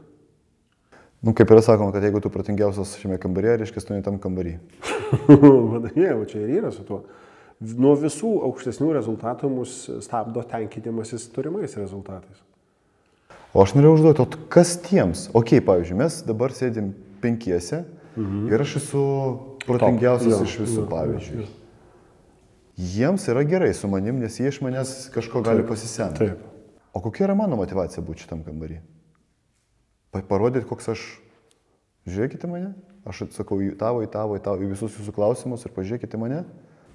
Nu, kaip yra sakoma, kad jeigu tu protingiausias šiame kambaryje, reiškia, tu ne tam kambarį. Vadinėjau, čia ir yra su tuo. Nuo visų aukštesnių rezultatų mus stabdo tenkinimasis turimais rezultatais. O aš norėjau užduoti, o kas tiems? Ok, pavyzdžiui, mes dabar sėdim penkiese, mhm, ir aš esu protingiausias Top. iš visų, pavyzdžiui. Jiems yra gerai su manim, nes jie iš manęs kažko gali pasisemti. Taip. O kokia yra mano motivacija būti šitam kambarį? Parodyti, koks aš... Žiūrėkite mane, aš atsakau į tavo, į tavo, į tavo, į visus jūsų klausimus ir pažiūrėkite mane.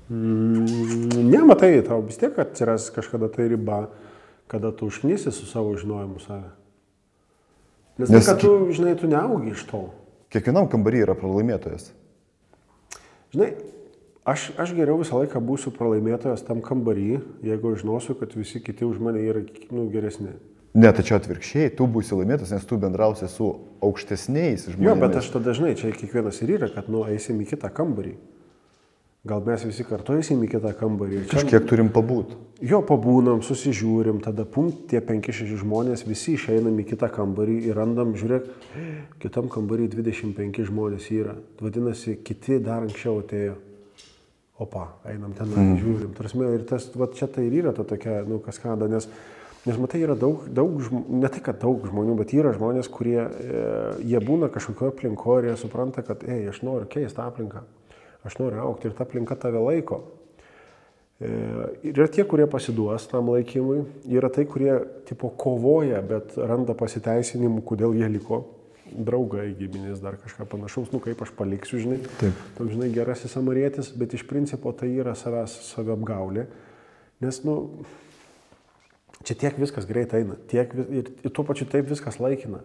Mm, ne, matai, tau vis tiek atsiras kažkada tai riba, kada tu užknisi su savo žinojimu save. Nes, nes kad tu, žinai, tu neaugi iš to. Kiekvienam kambarį yra pralaimėtojas. Žinai, aš, aš geriau visą laiką būsiu pralaimėtojas tam kambarį, jeigu žinosiu, kad visi kiti už mane yra, nu, geresni. Ne, tačiau atvirkščiai, tu būsi laimėtas, nes tu bendrausi su aukštesniais žmonėmis. Jo, bet aš tada dažnai, čia kiekvienas ir yra, kad, nu, eisim į kitą kambarį. Gal mes visi kartu eisim į kitą kambarį. Čia... Kažkiek turim pabūt. Jo, pabūnam, susižiūrim, tada pum, tie penki šeši žmonės, visi išeinam į kitą kambarį ir randam, žiūrėk, kitam kambarį dvidešimt penki žmonės yra. Vadinasi, kiti dar anksčiau atėjo. Opa, einam ten, mm. žiūrim. Tarasme, ir tas, va, čia tai ir yra ta tokia, nu, kaskada, nes, nes matai, yra daug, daug žmonių, ne tai, kad daug žmonių, bet yra žmonės, kurie, e, jie būna kažkokio aplinko ir jie supranta, kad, ei, aš noriu keisti aplinką. Aš noriu aukti ir ta aplinka tave laiko. E, yra tie, kurie pasiduos tam laikymui, yra tai, kurie tipo kovoja, bet randa pasiteisinimų, kodėl jie liko. draugą į giminės, dar kažką panašaus, nu kaip aš paliksiu, žinai. Taip. Tam, žinai, gerasis samarietis, bet iš principo tai yra savęs saviapgaulė, nes, nu, čia tiek viskas greit eina, tiek ir, ir tuo pačiu taip viskas laikina.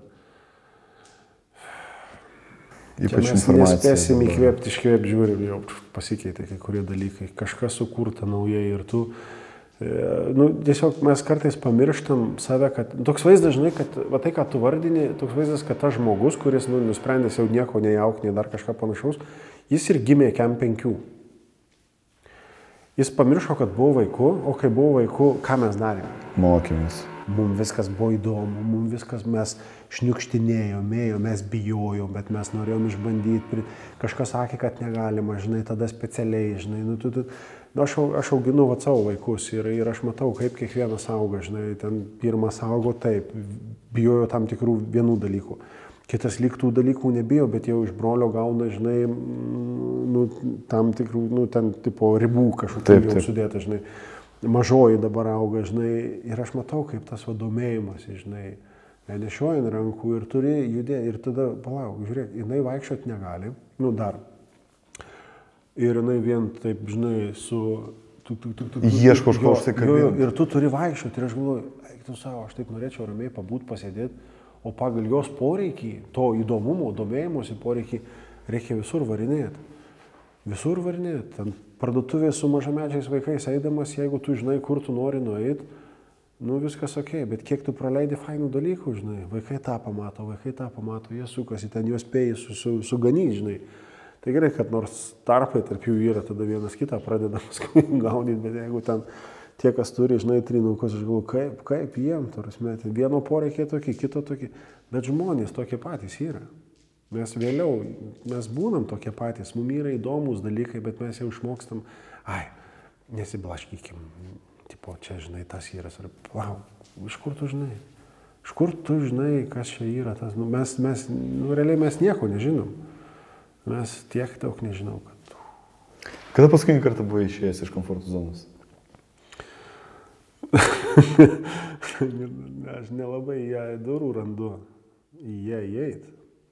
Ypač mes nespėsim įkvėpti, iškvėpti, žiūrim, jau pasikeitė kai kurie dalykai, kažkas sukurta naujai ir tu, e, nu, tiesiog mes kartais pamirštam save, kad toks vaizdas, žinai, kad va tai, ką tu vardini, toks vaizdas, kad tas žmogus, kuris, nu, nusprendęs jau nieko nejauk, nei dar kažką panašaus, jis ir gimė kem penkių. Jis pamiršo, kad buvo vaiku, o kai buvo vaiku, ką mes darėme? Mokėmės. Mums viskas buvo įdomu, mums viskas mes šniukštinėjom, ėjom, mes bijojom, bet mes norėjom išbandyti. Kažkas sakė, kad negalima, žinai, tada specialiai, žinai. Nu, tu, tu, nu, aš, aš auginu va savo vaikus ir, ir aš matau, kaip kiekvienas auga, žinai. Ten pirmas augo taip, bijojo tam tikrų vienų dalykų. Kitas lyg tų dalykų nebijo, bet jau iš brolio gauna, žinai, nu, tam tikrų, nu, ten tipo ribų kažkokių jau sudėta, žinai. Mažoji dabar auga, žinai, ir aš matau, kaip tas vadomėjimas, žinai, nešioja ant rankų ir turi judėti, ir tada, palauk, žiūrėk, jinai vaikščiot negali, nu dar. Ir jinai vien taip, žinai, su... Tu, tu, tu, tu, ieško kažko užsikabinti. Ir tu turi vaikščioti, ir aš galvoju, eik tu savo, aš taip norėčiau ramiai pabūt, pasėdėti, o pagal jos poreikį, to įdomumo, domėjimosi poreikį, reikia visur varinėti. Visur varinėti. Ten parduotuvėje su mažamečiais vaikais eidamas, jeigu tu žinai, kur tu nori nueiti, nu viskas ok, bet kiek tu praleidi fainų dalykų, žinai, vaikai tą pamato, vaikai tą pamato, jie sukasi, ten juos spėjai su, su, suganyti, žinai. Tai gerai, kad nors tarpai tarp jų yra, tada vienas kitą pradeda paskui gaudyti, bet jeigu ten tie, kas turi, žinai, trinukus, aš galvoju, kaip, kaip jiem, tarsi, vieno poreikiai tokie, kito tokie, bet žmonės tokie patys yra. Mes vėliau, mes būnam tokie patys, mums yra įdomus dalykai, bet mes jau išmokstam, ai, nesiblaškykim, tipo, čia, žinai, tas yra, ar, wow, iš kur tu žinai, iš kur tu žinai, kas čia yra, tas, nu, mes, mes, nu, realiai mes nieko nežinom, mes tiek daug nežinom, kad... Kada paskutinį kartą buvai išėjęs iš komforto zonos? Aš nelabai ją durų randu, į ją įeit.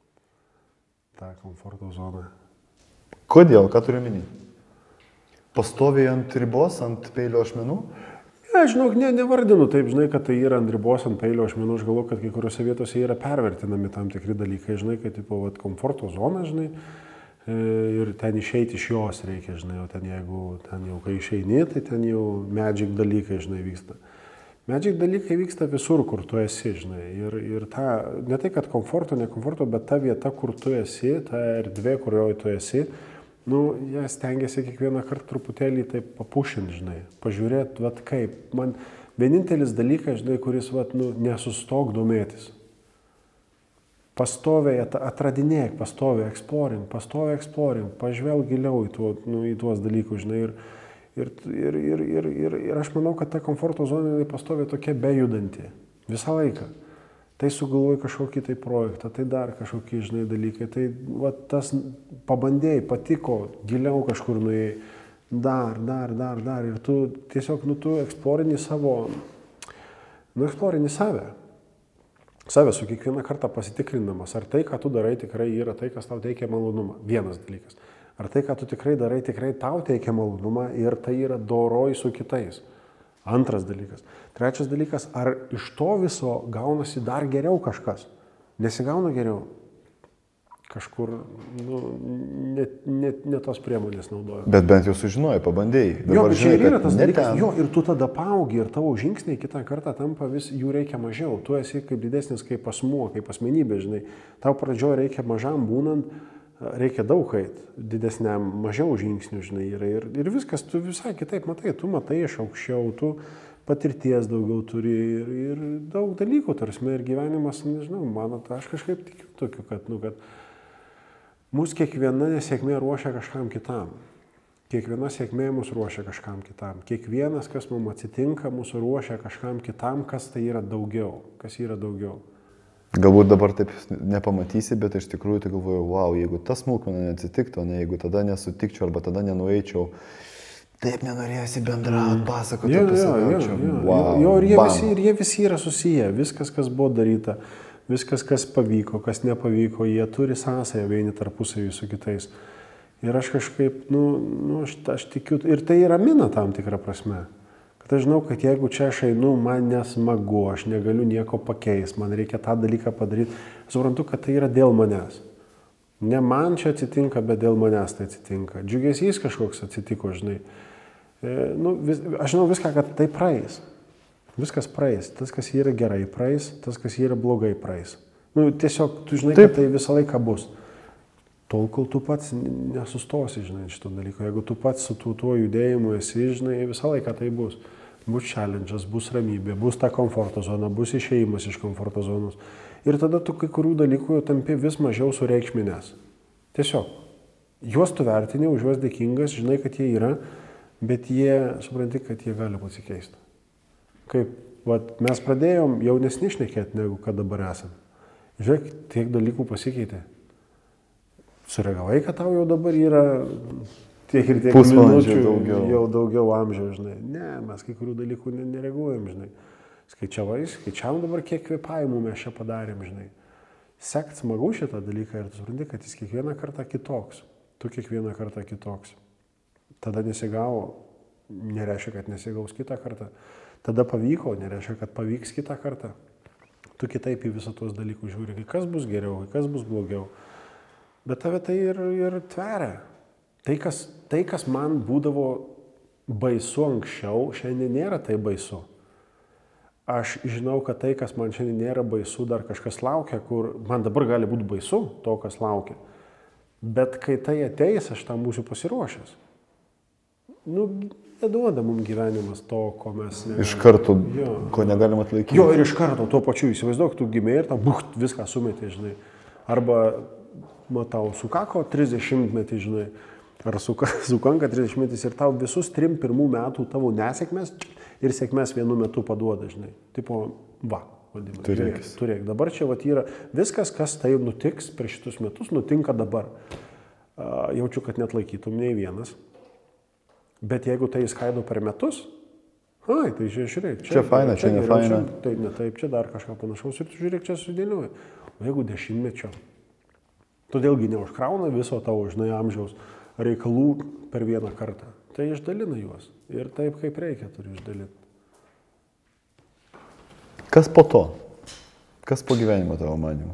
tą komforto zoną. Kodėl? Ką turiu minį? Pastoviai ant ribos, ant peilio ašmenų? Ne, žinok, ne, nevardinu taip, žinai, kad tai yra ant ribos, ant peilio ašmenų. Aš galvoju, kad kai kuriuose vietose yra pervertinami tam tikri dalykai, žinai, kad tipo, vat, komforto zona, žinai, ir ten išeiti iš jos reikia, žinai, o ten jeigu ten jau kai išeini, tai ten jau magic dalykai, žinai, vyksta. Magic dalykai vyksta visur, kur tu esi, žinai, ir, ir ta, ne tai, kad komforto, ne komforto, bet ta vieta, kur tu esi, ta erdvė, kurioje tu esi, nu, jie stengiasi kiekvieną kartą truputėlį taip papušinti, žinai, pažiūrėti, vat kaip. Man vienintelis dalykas, žinai, kuris, vat, nu, nesustok domėtis. Pastoviai atradinėk, pastoviai exploring, pastoviai exploring, pažvelg giliau į, tuo, nu, į tuos dalykus, žinai, ir, ir, ir, ir, ir, ir, ir aš manau, kad ta komforto zona pastoviai tokia bejudanti, visą laiką. Tai sugalvoji kažkokį tai projektą, tai dar kažkokį, žinai, dalykai, tai va, tas pabandėjai, patiko, giliau kažkur nuėjai, dar, dar, dar, dar, ir tu tiesiog, nu, tu eksplorini savo, nu, eksplorini save. Save su kiekvieną kartą pasitikrindamas, ar tai, ką tu darai, tikrai yra tai, kas tau teikia malonumą. Vienas dalykas. Ar tai, ką tu tikrai darai, tikrai tau teikia malonumą ir tai yra doroj su kitais. Antras dalykas. Trečias dalykas, ar iš to viso gaunasi dar geriau kažkas? Nesigauna geriau? Kažkur, nu, net, net, net tos priemonės naudoju. Bet bent jau sužinojai, pabandėjai. Jo, bet čia ir yra tas dalykas. Jo, ir tu tada paaugi ir tavo žingsniai kitą kartą tampa vis, jų reikia mažiau. Tu esi kaip didesnis, kaip asmuo, kaip asmenybė, žinai. Tau pradžioje reikia mažam būnant, reikia daug eit, didesniam, mažiau žingsnių, žinai, yra. Ir, ir viskas, tu visai kitaip matai, tu matai iš aukščiau, tu patirties daugiau turi ir, ir daug dalykų, tarsi, ir gyvenimas, nežinau, man, aš kažkaip tikiu tokiu, kad, nu, kad mūsų kiekviena nesėkmė ruošia kažkam kitam. Kiekviena sėkmė mūsų ruošia kažkam kitam. Kiekvienas, kas mums atsitinka, mūsų ruošia kažkam kitam, kas tai yra daugiau, kas yra daugiau. Galbūt dabar taip nepamatysi, bet iš tikrųjų tai galvoju, wow, jeigu tas smulkmena neatsitiktų, ne, jeigu tada nesutikčiau arba tada nenueičiau, taip nenorėjusi bendrauti, pasakoti apie save. Jo, jo, jo, jo, ir, jie visi, ir jie visi yra susiję, viskas, kas buvo daryta, viskas, kas pavyko, kas nepavyko, jie turi sąsąją vieni tarpusavį su kitais. Ir aš kažkaip, nu, nu aš, aš tikiu, ir tai ramina tam tikrą prasme. Kad aš žinau, kad jeigu čia aš einu, man nesmagu, aš negaliu nieko pakeisti, man reikia tą dalyką padaryti, suprantu, kad tai yra dėl manęs. Ne man čia atsitinka, bet dėl manęs tai atsitinka. Džiugesys kažkoks atsitiko, žinai. E, nu, vis, aš žinau viską, kad tai praeis. Viskas praeis. Tas, kas yra gerai, praeis. Tas, kas yra blogai, praeis. Nu, tiesiog, tu žinai, Taip. kad tai visą laiką bus. Tol, kol tu pats nesustosi, žinai, šito dalyko. Jeigu tu pats su tuo, tuo judėjimu esi, žinai, visą laiką tai bus. Bus challenge'as, bus ramybė, bus ta komforto zona, bus išėjimas iš komforto zonos. Ir tada tu kai kurių dalykų jau tampi vis mažiau sureikšminės. Tiesiog. Juos tu vertini, už juos dėkingas, žinai, kad jie yra, bet jie, supranti, kad jie gali pasikeisti. Kaip, vat, mes pradėjom jaunesni šnekėti, negu kad dabar esam. Žiūrėk, tiek dalykų pasikeitė. Sureagavai, kad tau jau dabar yra tiek ir tiek minučių, daugiau. jau daugiau amžiaus, žinai. Ne, mes kai kurių dalykų nereaguojam, žinai. Skaičiavai, skaičiavom dabar, kiek kvėpavimų mes čia padarėm, žinai. Sekt smagu šitą dalyką ir tu supranti, kad jis kiekvieną kartą kitoks. Tu kiekvieną kartą kitoks. Tada nesigavo, nereiškia, kad nesigaus kitą kartą. Tada pavyko, nereiškia, kad pavyks kitą kartą. Tu kitaip į visą tuos dalykus žiūri, kai kas bus geriau, kai kas bus blogiau. Bet tave tai ir, ir tveria. Tai kas, tai, kas man būdavo baisu anksčiau, šiandien nėra tai baisu. Aš žinau, kad tai, kas man šiandien nėra baisu, dar kažkas laukia, kur man dabar gali būti baisu to, kas laukia. Bet kai tai ateis, aš tam būsiu pasiruošęs. Nu, neduoda mums gyvenimas to, ko mes negalime. Iš karto, jo. Ko negalim atlaikyti. Jo, ir iš karto, tuo pačiu, įsivaizduok, tu gimė ir tau bucht, viską sumetė, žinai. Arba, matau, sukako trisdešimtmetį, žinai. Ar sukanka trisdešimtmetis ir tau visus trim pirmų metų tavo nesėkmės ir sėkmės vienu metu paduoda, žinai. Tipo, va, vadinasi. Turėk, turėk. Dabar čia vat yra viskas, kas tai nutiks per šitus metus, nutinka dabar. Uh, jaučiu, kad net laikytum nei vienas. Bet jeigu tai skaido per metus, ai, tai žiūrėk. Čia, čia faina, čia, čia ne faina. Tai ne taip, čia dar kažką panašaus ir tu žiūrėk, čia sudėliuoja. O jeigu dešimtmečio, todėlgi neužkrauna viso tavo, žinai, amžiaus reikalų per vieną kartą. Tai išdalina juos. Ir taip, kaip reikia, turi išdalinti. Kas po to? Kas po gyvenimo tavo manimu?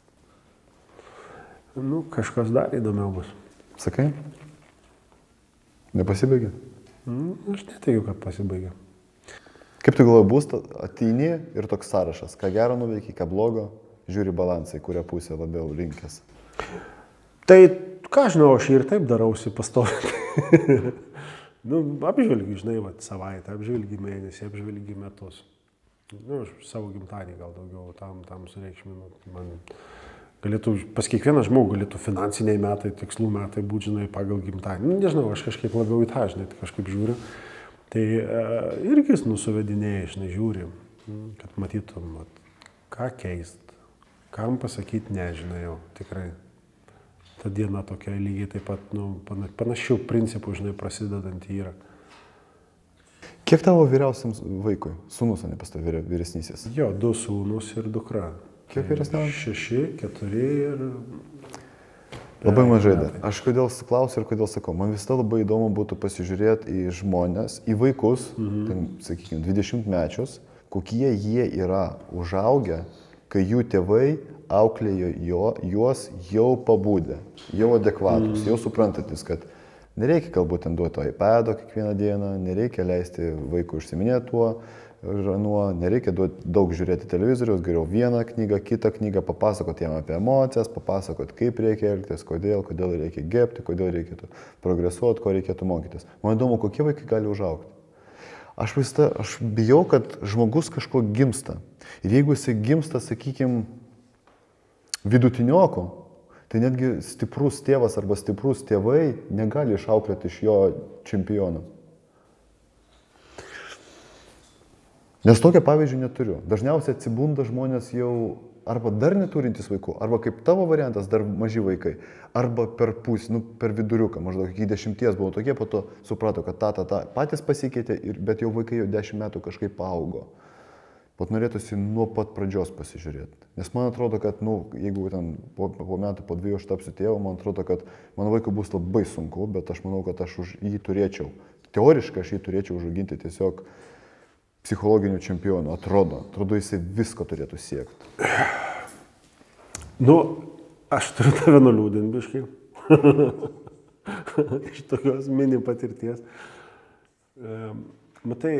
Nu, kažkas dar įdomiau bus. Sakai? Nepasibaigė? Mm, aš netikiu, kad pasibaigė. Kaip tu galvoji, bus, ateini ir toks sąrašas, ką gero nuveikia, ką blogo, žiūri balansai, kurią pusę labiau linkęs. Tai, ką žinau, aš ir taip darausi pastoviai. Nu, apžvelgi, žinai, va, savaitę, apžvelgi mėnesį, apžvelgi metus. Nu, aš savo gimtadienį gal daugiau tam, tam sureikšminu. Man galėtų, pas kiekvieną žmogų galėtų finansiniai metai, tikslų metai būti, žinai, pagal gimtadienį. Nu, nežinau, aš kažkaip labiau į tą, žinai, kažkaip žiūriu. Tai e, irgi nusuvedinėjai, žinai, žiūri, kad matytum, vat, ką keist, kam pasakyti, nežinai jau, tikrai. Ta diena tokia lygiai taip pat, nu, panašių principų, žinai, prasidedant yra. Kiek tavo vyriausiam vaikui? Sūnus, ne pas tavo vyresnysis? Jo, du sūnus ir dukra. Kiek vyresniam? Šeši, keturi ir... Labai mažai dar. Aš kodėl klausiu ir kodėl sakau. Man visada labai įdomu būtų pasižiūrėti į žmonės, į vaikus, mhm. ten, sakykime, dvidešimtmečius, kokie jie yra užaugę, kai jų tėvai auklėjo jo, juos jau pabudę, jau adekvatus, mm. jau suprantantis, kad nereikia galbūt ten duoti iPado kiekvieną dieną, nereikia leisti vaikui užsiminėti tuo ir anuo, nereikia duoti daug žiūrėti televizoriaus, geriau vieną knygą, kitą knygą, papasakoti jam apie emocijas, papasakoti, kaip reikia elgtis, kodėl, kodėl reikia gebti, kodėl reikėtų progresuoti, ko reikėtų mokytis. Man įdomu, kokie vaikai gali užaugti. Aš, visada, aš bijau, kad žmogus kažko gimsta. Ir jeigu jisai gimsta, sakykime, vidutinioko, tai netgi stiprus tėvas arba stiprus tėvai negali išauklėti iš jo čempioną. Nes tokio pavyzdžio neturiu. Dažniausiai atsibunda žmonės jau arba dar neturintys vaikų, arba kaip tavo variantas, dar maži vaikai, arba per pusę, nu, per viduriuką, maždaug iki dešimties buvo tokie, po to suprato, kad ta, ta, ta, patys pasikeitė, ir, bet jau vaikai jau dešimt metų kažkaip paaugo. pat norėtųsi nuo pat pradžios pasižiūrėti. Nes man atrodo, kad, nu, jeigu ten po, po metų, po dviejų aš tapsiu tėvu, man atrodo, kad mano vaikui bus labai sunku, bet aš manau, kad aš už jį turėčiau, teoriškai aš jį turėčiau užauginti tiesiog psichologinių čempionų. Atrodo, atrodo, jisai visko turėtų siekti. Nu, aš turiu tave nuliūdinti biškai. Iš tokios mini patirties. Matai,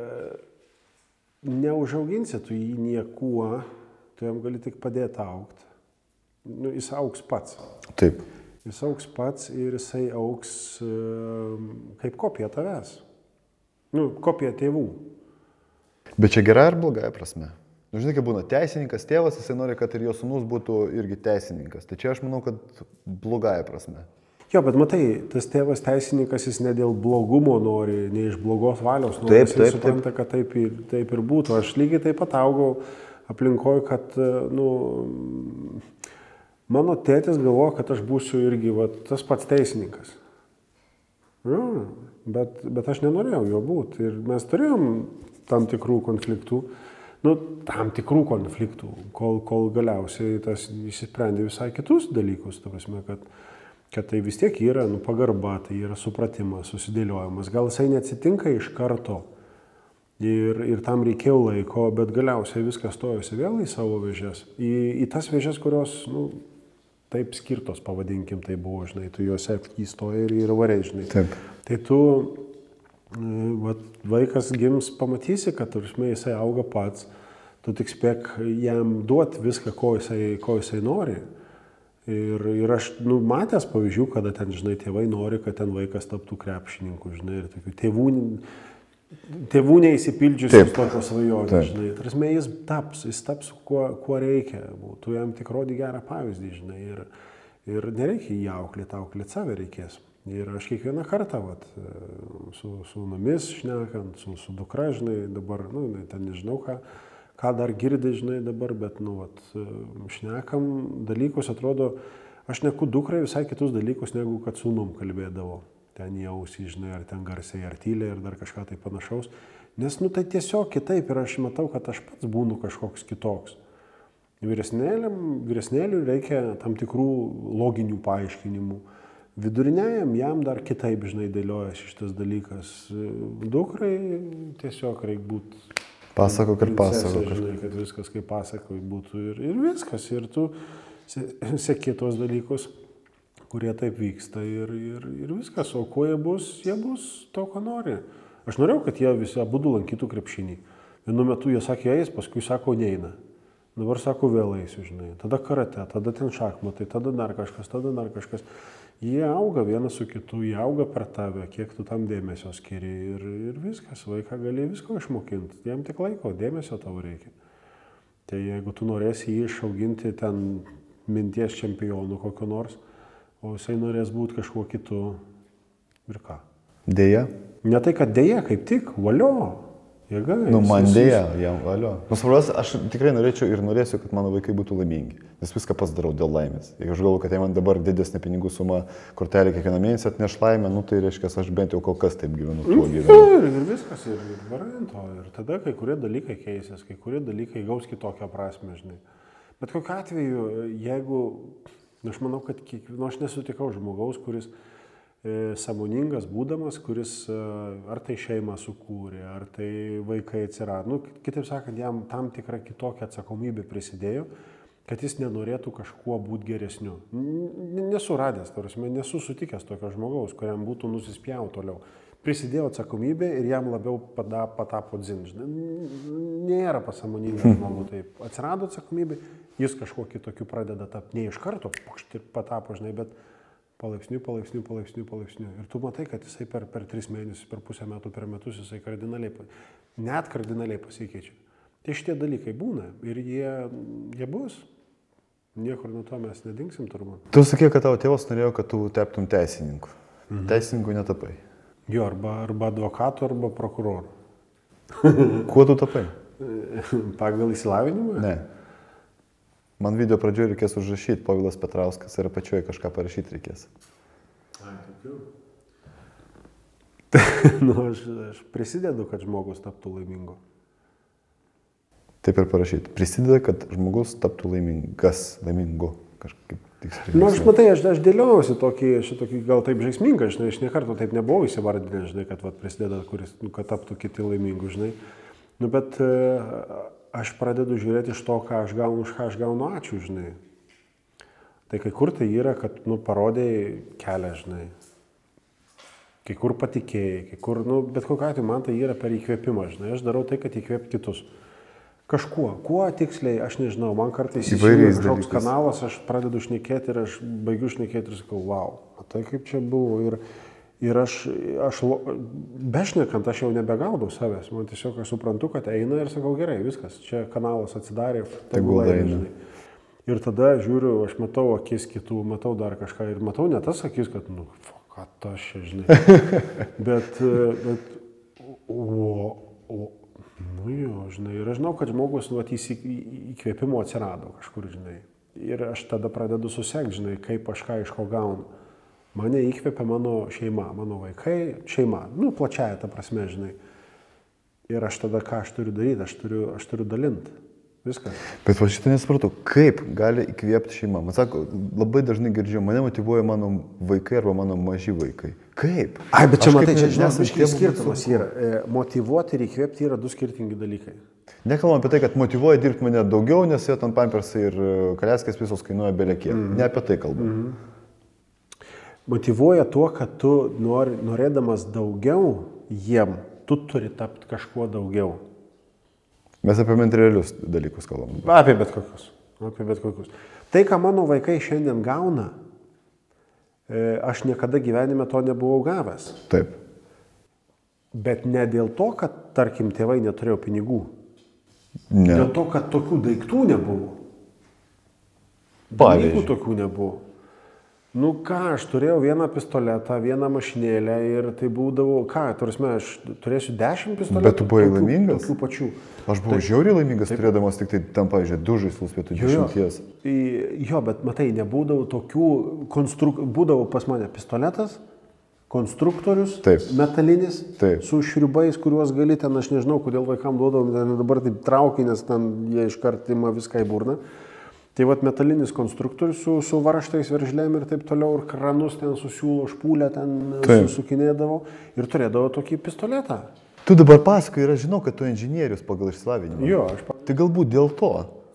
neužauginsi tu jį niekuo, tu jam gali tik padėti augti. Nu, jis augs pats. Taip. Jis augs pats ir jisai augs kaip kopija tavęs. Nu, kopija tėvų. Bet čia gerai ar blogai prasme? Nu, žinai, kaip būna teisininkas, tėvas, jisai nori, kad ir jo sūnus būtų irgi teisininkas. Tai čia aš manau, kad blogai prasme. Jo, bet matai, tas tėvas teisininkas, jis ne dėl blogumo nori, ne iš blogos valios nori. Taip, jis taip, supranta, taip. kad taip ir, taip ir būtų. Aš lygiai taip pat augau aplinkoje, kad, nu, mano tėtis galvoja, kad aš būsiu irgi va, tas pats teisininkas. Ja, bet, bet aš nenorėjau jo būti. Ir mes turėjom tam tikrų konfliktų, nu, tam tikrų konfliktų, kol, kol galiausiai tas išsisprendė visai kitus dalykus. Ta prasme, kad kad tai vis tiek yra nu, pagarba, tai yra supratimas, susidėliojimas. Gal jisai neatsitinka iš karto ir, ir tam reikėjo laiko, bet galiausiai viskas stojosi vėl į savo vėžes. Į, į tas vėžes, kurios, nu, taip skirtos, pavadinkim, tai buvo, žinai, tu juose įstoji ir, ir variai, žinai. Taip. Tai tu, va, vaikas gims, pamatysi, kad, tarsi, jisai auga pats, tu tik spėk jam duoti viską, ko jisai, ko jisai nori. Ir, ir aš, nu, matęs pavyzdžių, kada ten, žinai, tėvai nori, kad ten vaikas taptų krepšininku, žinai, ir tokių tėvų, tėvų neįsipildžiusios tokios svajonės, žinai. Tarsi, jis taps, jis taps, kuo, kuo reikia. Tu jam tik rodi gerą pavyzdį, žinai, ir, ir nereikia jį auklėti, auklėti save reikės. Ir aš kiekvieną kartą, vat, su, su namis šnekant, su, su dukra, žinai, dabar, nu, ten nežinau ką, ką dar girdi, žinai, dabar, bet, nu, vat, šnekam dalykus, atrodo, aš neku dukrai visai kitus dalykus, negu kad sūnum kalbėdavo. Ten jausį, žinai, ar ten garsiai, ar tyliai, ar dar kažką tai panašaus. Nes, nu, tai tiesiog kitaip ir aš matau, kad aš pats būnu kažkoks kitoks. Vyresnėliui reikia tam tikrų loginių paaiškinimų. Viduriniajam jam dar kitaip, žinai, dėliojasi šitas dalykas. Dukrai tiesiog reikia būti... Pasakok ir pasakok. Žinai, kad viskas kaip pasakoj būtų ir, ir viskas. Ir tu seki tos dalykus, kurie taip vyksta ir, ir, ir viskas. O kuo jie bus, jie bus to, ko nori. Aš norėjau, kad jie visi abudu lankytų krepšinį. Vienu metu jie sakė, eis, paskui sako, neina. Dabar sako, vėl eisiu, žinai. Tada karate, tada ten šachmatai, tada dar kažkas, tada dar kažkas. Jie auga vienas su kitu, jie auga per tave, kiek tu tam dėmesio skiri ir, ir viskas, vaiką gali visko išmokinti, jam tik laiko, dėmesio tau reikia. Tai jeigu tu norėsi jį išauginti ten minties čempionų kokio nors, o jisai norės būti kažkuo kitu ir ką? Deja. Ne tai, kad deja, kaip tik, valio. Jėga, nu, man dėja, jam valio. Nusipras, aš tikrai norėčiau ir norėsiu, kad mano vaikai būtų laimingi, nes viską pats darau dėl laimės. Jeigu aš galvoju, kad jie man dabar didesnė pinigų suma kortelė kiekvieną mėnesį atneš laimę, nu tai reiškia, aš bent jau kol kas taip gyvenu, tuo gyvenu. Ir, ir viskas, ir, ir varianto. Ir tada kai kurie dalykai keisės, kai kurie dalykai gaus kitokią prasmę, žinai. Bet kokiu atveju, jeigu, aš manau, kad kiekvieno, aš nesutikau žmogaus, kuris sąmoningas būdamas, kuris ar tai šeimą sukūrė, ar tai vaikai atsirado. Nu, kitaip sakant, jam tam tikra kitokia atsakomybė prisidėjo, kad jis nenorėtų kažkuo būti geresniu. Nesu radęs, tarsi, nesu sutikęs tokio žmogaus, kuriam būtų nusispjaut toliau. Prisidėjo atsakomybė ir jam labiau pada, patapo dzin. Nėra pasąmoningas žmogus taip. Atsirado atsakomybė, jis kažkuo kitokiu pradeda tapti. Ne iš karto patapo, žinai, bet palaipsniui, palaipsniui, palaipsniui, palaipsniui. Ir tu matai, kad jisai per, per tris mėnesius, per pusę metų, per metus jisai kardinaliai, net kardinaliai pasikeičia. Tai šitie dalykai būna ir jie, jie bus. Niekur nuo to mes nedingsim turbūt. Tu sakė, kad tavo tėvas norėjo, kad tu taptum teisininku. Mhm. Teisininku netapai. Jo, arba, arba advokatu, arba prokuroru. Kuo tu tapai? Pagal įsilavinimą? Ne. Man video pradžioje reikės užrašyti, Povilas Petrauskas ir apačioje kažką parašyti reikės. Ai, tokiu. Nu, aš, aš prisidedu, kad žmogus taptų laimingu. Taip ir parašyti. Prisideda, kad žmogus taptų laimingas, laimingu. Kažkaip tiksliai. Na, aš matai, aš, aš dėliausi tokį, šitokį gal taip žaismingą, žinai, aš nekarto taip nebuvau įsivardinęs, žinai, kad vat, prisideda, kuris, nu, kad taptų kiti laimingų, žinai. Nu, bet e, aš pradedu žiūrėti iš to, ką aš gaunu, už ką aš gaunu ačiū, žinai. Tai kai kur tai yra, kad, nu, parodėjai kelią, žinai. Kai kur patikėjai, kai kur, nu, bet kokiu atveju man tai yra per įkvėpimą, žinai. Aš darau tai, kad įkvėp kitus. Kažkuo, kuo tiksliai, aš nežinau, man kartais įsijungia kažkoks kanalas, aš pradedu šnekėti ir aš baigiu šnekėti ir sakau, wow, tai kaip čia buvo. Ir, ir aš, aš bešnekant, aš jau nebegaudau savęs, man tiesiog aš suprantu, kad eina ir sakau, gerai, viskas, čia kanalas atsidarė, tegul eina. Ir tada žiūriu, aš matau akis kitų, matau dar kažką ir matau ne tas akis, kad, nu, ką tas čia, žinai, bet, bet, o, o, nu jo, žinai, ir aš žinau, kad žmogus, nu, įkvėpimo atsirado kažkur, žinai. Ir aš tada pradedu susekti, žinai, kaip aš ką iš ko gaunu. Mane įkvėpia mano šeima, mano vaikai, šeima, nu, plačiaja ta prasme, žinai. Ir aš tada ką aš turiu daryti, aš turiu, aš turiu dalinti. Viskas. Bet va šitą nesupratau, kaip gali įkvėpti šeima? Man sako, labai dažnai girdžiu, mane motyvuoja mano vaikai arba mano maži vaikai. Kaip? Ai, bet čia matai, čia žiniasklaidos skirtumas yra. Motyvuoti ir įkvėpti yra du skirtingi dalykai. Nekalbam apie tai, kad motyvuoja dirbti mane daugiau, nes jie ten pampersai ir kaleskės visos kainuoja belekiek. Mm. Ne apie tai kalbu. Mm. Motyvuoja tuo, kad tu nori, norėdamas daugiau jiem, tu turi tapti kažkuo daugiau. Mes apie materialius dalykus kalbam. Apie bet kokius. Apie bet kokius. Tai, ką mano vaikai šiandien gauna, aš niekada gyvenime to nebuvau gavęs. Taip. Bet ne dėl to, kad, tarkim, tėvai neturėjo pinigų. Ne. Dėl to, kad tokių daiktų nebuvo. Pavyzdžiui. Dalykų tokių nebuvo. Nu ką, aš turėjau vieną pistoletą, vieną mašinėlę ir tai būdavo, ką, turėsime, aš turėsiu dešimt pistoletų. Bet tu buvai laimingas? Tokių pačių. Aš buvau tai, žiauriai laimingas, taip, turėdamas tik tai, tam, pavyzdžiui, du žaislus vietoj dešimties. Jo, jo, bet matai, nebūdavo tokių, konstruk... būdavo pas mane pistoletas, konstruktorius, taip, metalinis, taip, su šriubais, kuriuos gali ten, aš nežinau, kodėl vaikam duodavom, dabar taip traukia, nes ten jie iškart ima viską į burną. Tai vat metalinis konstruktorius su, su varžtais veržlėm ir taip toliau, ir kranus ten susiūlo, špūlę ten susukinėdavo ir turėdavo tokį pistoletą. Tu dabar pasakai ir aš žinau, kad tu inžinierius pagal išsilavinimą. Jo, aš pa... Tai galbūt dėl to.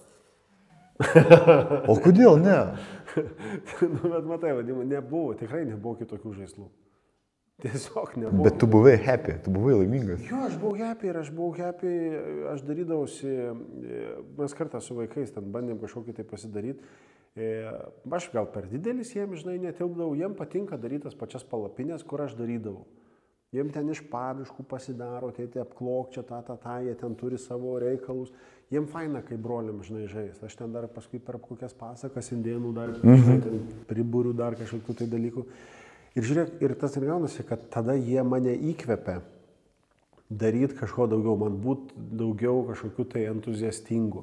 O kodėl ne? Nu, bet matai, vadimai, nebuvo, tikrai nebuvo kitokių žaislų. Tiesiog nebuvo. Bet tu buvai happy, tu buvai laimingas. Jo, aš buvau happy ir aš buvau happy, aš darydavausi, mes kartą su vaikais ten bandėm kažkokį tai pasidaryti. Aš gal per didelis jiem, žinai, netilpdavau, jiem patinka daryti tas pačias palapinės, kur aš darydavau. Jiem ten iš padiškų pasidaro, tai tai apklok čia tą, tą, tą, jie ten turi savo reikalus. Jiem faina, kai broliam, žinai, žais. Aš ten dar paskui per kokias pasakas indėnų dar, žinai, ten pribūrių dar kažkokių tai dalykų. Ir žiūrėk, ir tas ir gaunasi, kad tada jie mane įkvepia daryti kažko daugiau, man būt daugiau kažkokių tai entuziastingų,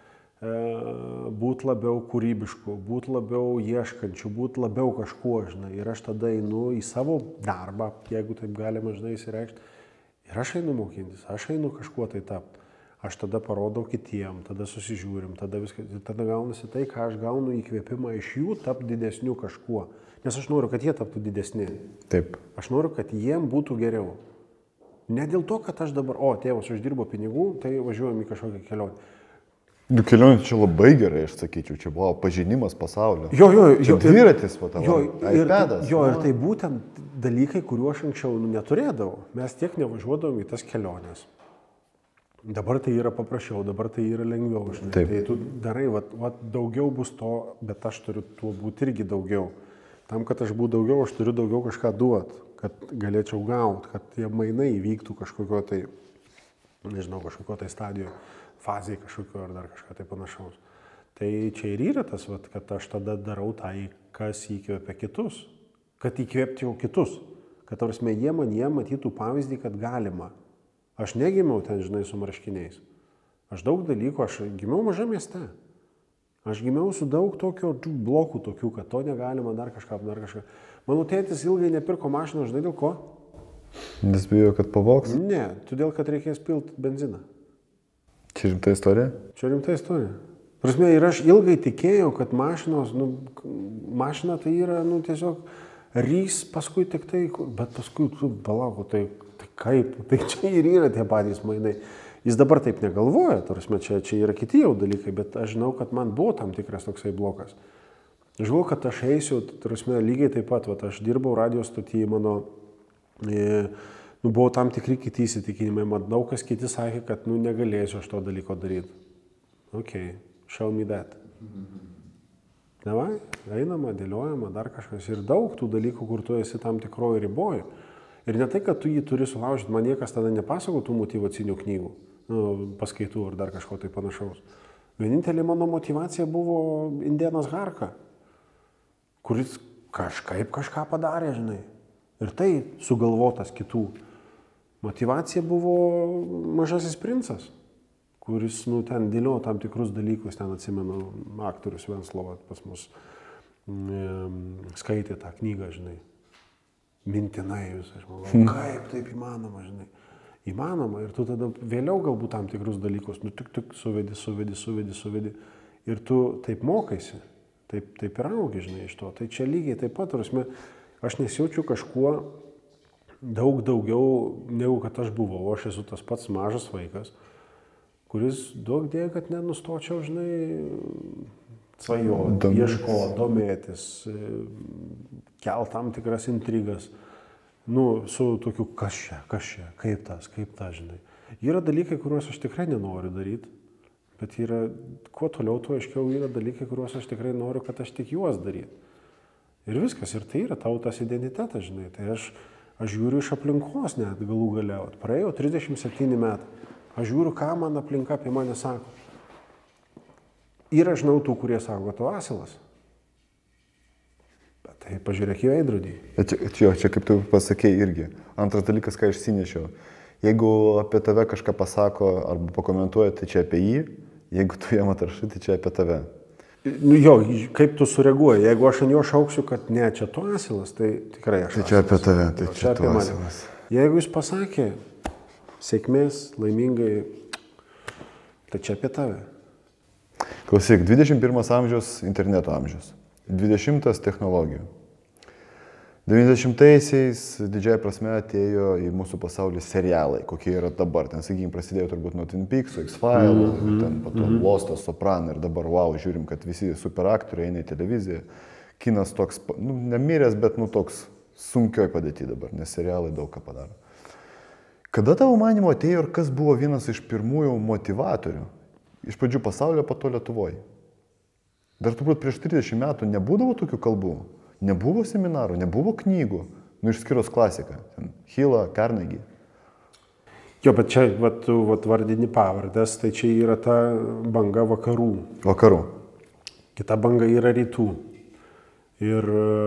būt labiau kūrybiškų, būt labiau ieškančių, būt labiau kažkuo, žinai. Ir aš tada einu į savo darbą, jeigu taip galima, žinai, įsireikšti. Ir aš einu mokintis, aš einu kažkuo tai tapti. Aš tada parodau kitiem, tada susižiūrim, tada viskas. Ir tada gaunasi tai, ką aš gaunu įkvėpimą iš jų tapti didesniu kažkuo. Nes aš noriu, kad jie taptų didesni. Taip. Aš noriu, kad jiem būtų geriau. Ne dėl to, kad aš dabar, o, tėvas uždirbo pinigų, tai važiuojam į kažkokią kelionę. Nu, kelionė čia labai gerai, aš sakyčiau, čia buvo pažinimas pasaulio. Jo, jo, jo. Dviratis, va tavo. Jo, iPadas. Jo, ir tai būtent dalykai, kuriuo aš anksčiau nu, neturėdavau. Mes tiek nevažiuodavom į tas keliones. Dabar tai yra paprasčiau, dabar tai yra lengviau. Žinai. Tai tu darai, va, va, daugiau bus to, bet aš turiu tuo būti irgi daugiau. Tam, kad aš būtų daugiau, aš turiu daugiau kažką duoti, kad galėčiau gauti, kad tie mainai įvyktų kažkokio tai, nežinau, kažkokio tai stadijoje, fazėje kažkokio ar dar kažką tai panašaus. Tai čia ir yra tas, vat, kad aš tada darau tai, kas įkvėpia kitus, kad įkvėpčiau kitus, kad tarsi jie man jie matytų pavyzdį, kad galima. Aš negimiau ten, žinai, su marškiniais. Aš daug dalykų, aš gimiau mažame mieste. Aš gimiau su daug tokio blokų tokių, kad to negalima, dar kažką, dar kažką. Mano tėtis ilgai nepirko mašiną, žinai dėl ko? Nes bijo, kad pavogs? Ne, todėl, kad reikės pilti benziną. Čia rimta istorija? Čia rimta istorija. Prasme, ir aš ilgai tikėjau, kad mašinos, nu, mašina tai yra, nu, tiesiog rys, paskui tik tai, bet paskui tu palauk, tai, tai kaip, tai čia ir yra tie patys mainai. Jis dabar taip negalvoja, tarsi čia, čia yra kiti jau dalykai, bet aš žinau, kad man buvo tam tikras toksai blokas. Aš žinau, kad aš eisiu, tarsi lygiai taip pat, vat, aš dirbau radio stotyje, mano, e, nu, buvo tam tikri kiti įsitikinimai, man daug kas kiti sakė, kad nu, negalėsiu aš to dalyko daryti. Ok, show me that. Nevai, einama, dėliojama, dar kažkas. Ir daug tų dalykų, kur tu esi tam tikroji riboji. Ir ne tai, kad tu jį turi sulaužyti, man niekas tada nepasako tų motyvacinių knygų, nu, paskaitų ar dar kažko tai panašaus. Vienintelė mano motyvacija buvo Indienas Harka, kuris kažkaip kažką padarė, žinai. Ir tai sugalvotas kitų. Motyvacija buvo Mažasis princas, kuris, nu, ten dėliojo tam tikrus dalykus, ten atsimenu, aktorius Venslova pas mus mm, skaitė tą knygą, žinai. Mintinai jūs, aš manau, kaip taip įmanoma, žinai. Įmanoma ir tu tada vėliau galbūt tam tikrus dalykus, nu tik, tik suvedi, suvedi, suvedi, suvedi ir tu taip mokaisi, taip, taip ir augi, žinai, iš to. Tai čia lygiai taip pat, tarsi, aš nesijaučiu kažkuo daug daugiau, negu kad aš buvau. Aš esu tas pats mažas vaikas, kuris daug dėja, kad nenustočiau, žinai, svajoti, ieškoti, domėtis, kelt tam tikras intrigas, nu, su tokiu kas čia, kas čia, kaip tas, kaip tas, žinai. Yra dalykai, kuriuos aš tikrai nenoriu daryti, bet yra, kuo toliau, tuo aiškiau yra dalykai, kuriuos aš tikrai noriu, kad aš tik juos daryti. Ir viskas, ir tai yra tavo tas identitetas, žinai. Tai aš, aš žiūriu iš aplinkos net galų gale. Praėjo trisdešimt septyni metai, aš žiūriu, ką man aplinka apie mane sako. Yra, žinau, tų, kurie sako, kad tu asilas. Bet tai pažiūrėk į veidrodį. Čia, čia, čia kaip tu pasakėjai irgi. Antras dalykas, ką aš sinešiau. Jeigu apie tave kažką pasako arba pakomentuoja, tai čia apie jį. Jeigu tu jam atrašai, tai čia apie tave. Nu jo, kaip tu sureaguoji. Jeigu aš ant jo šauksiu, kad ne, čia tu asilas, tai tikrai aš. Tai čia apie tave, tai jo, čia, čia tu asilas. Jeigu jis pasakė sėkmės, laimingai, tai čia apie tave. Klausyk, dvidešimt pirmas amžius interneto amžius, dvidešimtas technologijų. devyniasdešimtaisiais didžiai prasme atėjo į mūsų pasaulį serialai, kokie yra dabar. Ten, sakykime, prasidėjo turbūt nuo Twin Peaks, X-Files, mm -hmm. ten po to mm -hmm. Lostas, Soprano ir dabar, wow, žiūrim, kad visi superaktoriai eina į televiziją. Kinas toks, nu, nemiręs, bet, nu, toks sunkioj padėti dabar, nes serialai daug ką padaro. Kada tavo manimo atėjo ir kas buvo vienas iš pirmųjų motivatorių? Iš pradžių pasaulio, po to Lietuvoje. Dar turbūt prieš trisdešimt metų nebūdavo tokių kalbų, nebuvo seminarų, nebuvo knygų, nu išskyrus klasiką, Hillą, Carnegie. Jo, bet čia, vat, tu vat, vardini pavardės, tai čia yra ta banga vakarų. Vakarų. Kita banga yra rytų. Ir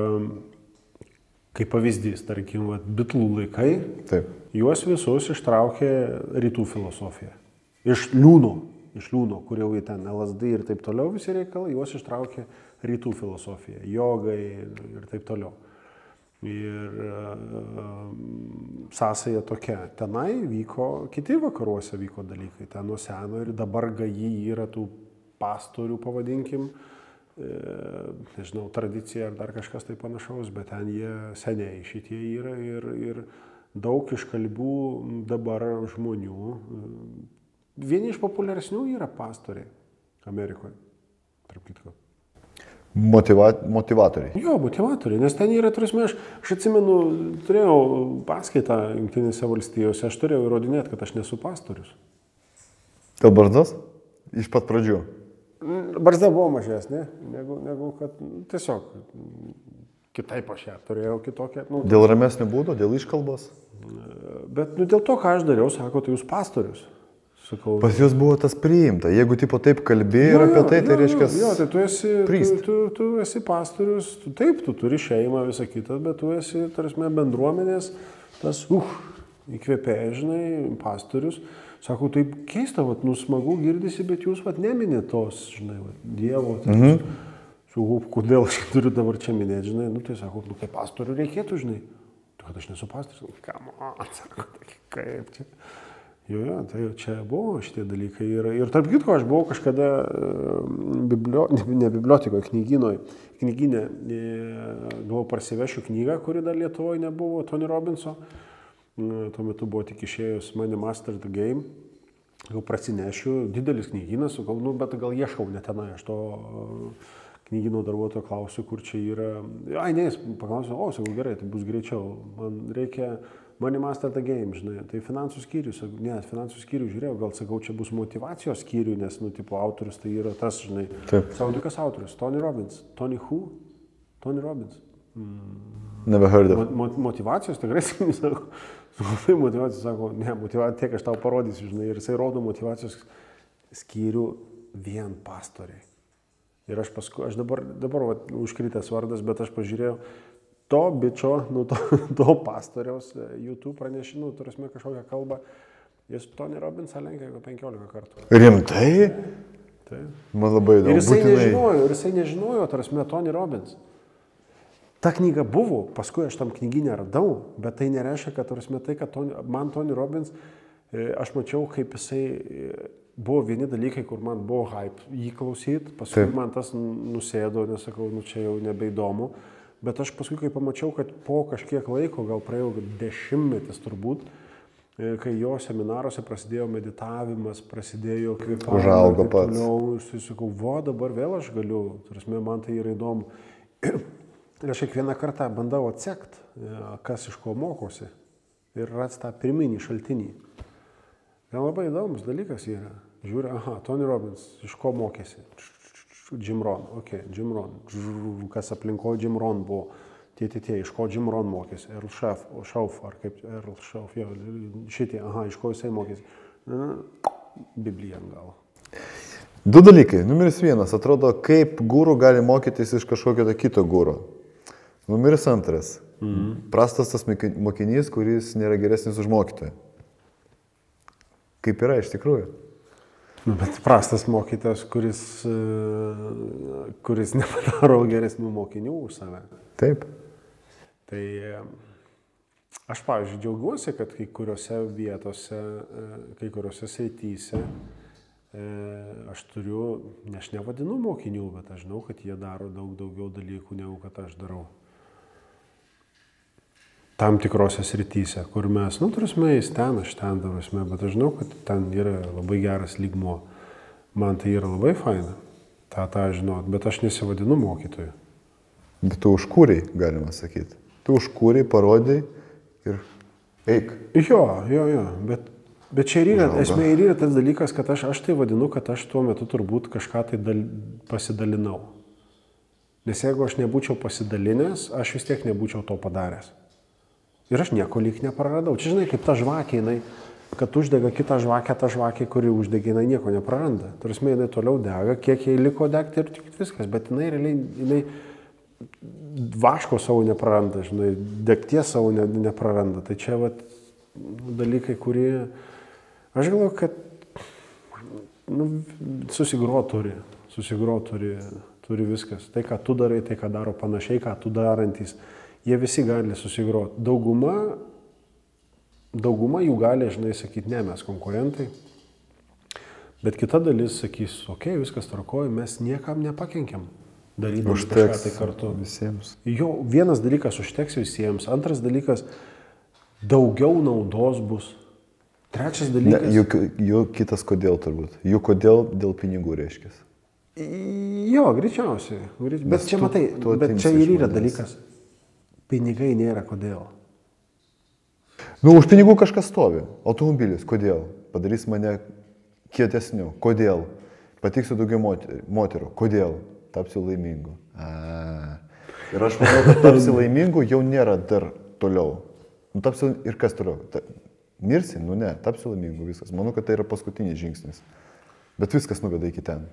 kaip pavyzdys, tarkim, vat, Bitlų laikai, taip, juos visus ištraukė rytų filosofija. Iš liūno. Iš liūno, kur jau į ten L S D ir taip toliau visi reikalai, juos ištraukė rytų filosofija, jogai ir taip toliau. Ir uh, sąsaja tokia. Tenai vyko, kiti vakaruose vyko dalykai, ten nuo seno ir dabar gaji yra tų pastorių, pavadinkim, e, nežinau, tradicija ar dar kažkas tai panašaus, bet ten jie seniai šitie yra ir, ir daug iškalbių dabar žmonių. Vieni iš populiaresnių yra pastoriai Amerikoje, tarp kitko. Motiva, motivatoriai. Jo, motivatoriai, nes ten yra, turėsime, aš, aš atsimenu, turėjau paskaitą Jungtinėse valstijose, aš turėjau įrodinėti, kad aš nesu pastorius. Dėl barzdos? Iš pat pradžių? Barzda buvo mažesnė, negu, negu kad tiesiog kitaip aš ją turėjau kitokią. Nu, dėl ramesnio būdo, dėl iškalbos? Bet nu, dėl to, ką aš dariau, sako, tai jūs pastorius. Sakau, pas jūs buvo tas priimta. Jeigu tipo taip kalbėjai ir apie tai, tai reiškia... Jo, tai tu esi, tu, tu, tu esi pastorius, tu, taip, tu turi šeimą, visą kitą, bet tu esi, tarsi, bendruomenės, tas, uh, įkvėpėjai, žinai, pastorius. Sakau, taip keista, vat, nu smagu girdisi, bet jūs, vat, neminėt tos, žinai, vat, Dievo. Tai, mhm. Sakau, kodėl aš turiu dabar čia minėti, žinai, nu tai sakau, nu kaip pastorių reikėtų, žinai. Tu, kad aš nesu pastorius, kam, sako, kaip čia. Jo, jo, tai čia buvo šitie dalykai. Ir, ir tarp kitko, aš buvau kažkada biblio, ne bibliotikoje, knygynoj, knyginė, galvojau, parsivešiu knygą, kuri dar Lietuvoje nebuvo, Tony Robbinso. Tuo metu buvo tik išėjus Money Master the Game. Jau prasinešiu, didelis knygynas, gal, nu, bet gal ieškau ne tenai, aš to knygyno darbuotojo klausiu, kur čia yra. Ai, ne, jis paklausiu, o, sakau, gerai, tai bus greičiau, man reikia Money Master the Game, žinai, tai finansų skyrius, ne, finansų skyrius žiūrėjau, gal sakau, čia bus motivacijos skyrių, nes, nu, tipo, autorius tai yra tas, žinai. Taip. Savo kas autorius? Tony Robbins. Tony who? Tony Robbins. Mm. Never heard of. Mo motivacijos, tikrai, sako, tai motivacijos, sako, ne, motivacija, tiek aš tau parodysiu, žinai, ir jisai rodo motivacijos skyrių vien pastoriai. Ir aš paskui, aš dabar, dabar va, užkritęs vardas, bet aš pažiūrėjau, to bičio, nu, to, to pastoriaus YouTube pranešinų, turėsime kažkokią kalbą, jis Tony Robbinsą lenkia penkiolika kartų. Rimtai? Tai. Man labai įdomu. Ir jisai būtinai. nežinojo, ir jisai nežinojo, turėsime Tony Robbins. Ta knyga buvo, paskui aš tam knyginę radau, bet tai nereiškia, kad turėsime tai, kad Tony, man Tony Robbins, aš mačiau, kaip jisai buvo vieni dalykai, kur man buvo hype jį klausyti, paskui Taip. Man tas nusėdo, nesakau, nu čia jau nebeįdomu. Bet aš paskui, kai pamačiau, kad po kažkiek laiko, gal praėjo dešimtmetis turbūt, kai jo seminaruose prasidėjo meditavimas, prasidėjo kvėpavimas. Užaugo pats. Ir sakau, vo, dabar vėl aš galiu, tarsi, man tai yra įdomu. Ir aš kiekvieną kartą bandau atsekti, kas iš ko mokosi ir rasti tą pirminį šaltinį. Tai labai įdomus dalykas yra. Žiūri, aha, Tony Robbins, iš ko mokėsi? Jim Rohn, okei, okay, Jim Rohn, kas aplinko Jim Rohn buvo, tie, tie, tie, iš ko Jim Rohn mokėsi, Earl Schauf, ar kaip Earl Schauf, jo, šitie, aha, iš ko jisai mokėsi, Biblija gal. Du dalykai, numeris vienas, atrodo, kaip guru gali mokytis iš kažkokio kito guru. Numeris antras, mhm. prastas tas mokinys, kuris nėra geresnis už mokytoją. Kaip yra iš tikrųjų? Nu, bet prastas mokytas, kuris, kuris nepadaro geresnių mokinių už save. Taip. Tai aš, pavyzdžiui, džiaugiuosi, kad kai kuriuose vietose, kai kuriuose srityse aš turiu, ne aš nevadinu mokinių, bet aš žinau, kad jie daro daug daugiau dalykų, negu kad aš darau. Tam tikrose srityse, kur mes, nu, turėsime į ten, aš ten darosime, bet aš žinau, kad ten yra labai geras lygmuo. Man tai yra labai faina, tą tą žinot, bet aš nesivadinu mokytoju. Bet tu užkūrei, galima sakyti. Tu užkūrei, parodai ir eik. Jo, jo, jo, bet, bet čia ir yra, esmė ir yra tas dalykas, kad aš, aš tai vadinu, kad aš tuo metu turbūt kažką tai dal, pasidalinau. Nes jeigu aš nebūčiau pasidalinęs, aš vis tiek nebūčiau to padaręs. Ir aš nieko lyg nepraradau. Čia, žinai, kaip ta žvakė, jinai, kad uždega kitą žvakę, ta žvakė, kuri uždega, jinai nieko nepraranda. Tarsi, jinai toliau dega, kiek jai liko degti ir tik viskas. Bet jinai realiai, jinai vaško savo nepraranda, žinai, degties savo ne, nepraranda. Tai čia, vat, dalykai, kurie, aš galvoju, kad, nu, susigro turi, susigro turi, turi viskas. Tai, ką tu darai, tai, ką daro panašiai, ką tu darantys. Jie visi gali susigroti. Dauguma, dauguma jų gali, žinai, sakyti, ne, mes konkurentai. Bet kita dalis sakys, okei, okay, viskas tvarkoja, mes niekam nepakenkiam. Darydami kažką tai kartu. Visiems. Jo, vienas dalykas užteks visiems. Antras dalykas, daugiau naudos bus. Trečias dalykas. Ne, jų, jų kitas kodėl turbūt. Jų kodėl dėl pinigų reiškia. Jo, greičiausiai. Bet Nes čia tu, matai, tu bet čia ir yra dalykas. Pinigai nėra kodėl. Nu, už pinigų kažkas stovi. Automobilis, kodėl? Padarys mane kietesniu. Kodėl? Patiksiu daugiau moterų. Kodėl? Tapsiu laimingu. A. Ir aš manau, kad tapsiu laimingu jau nėra dar toliau. Nu, tapsiu ir kas toliau? Ta, mirsi? Nu ne, tapsiu laimingu viskas. Manau, kad tai yra paskutinis žingsnis. Bet viskas nuveda iki ten.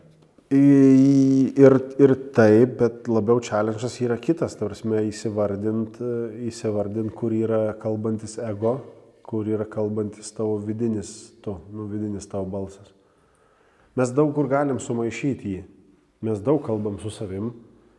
Ir, ir taip, bet labiau challenge'as yra kitas, tarsi įsivardint, įsivardint, kur yra kalbantis ego, kur yra kalbantis tavo vidinis, tu, nu, vidinis tavo balsas. Mes daug kur galim sumaišyti jį. Mes daug kalbam su savim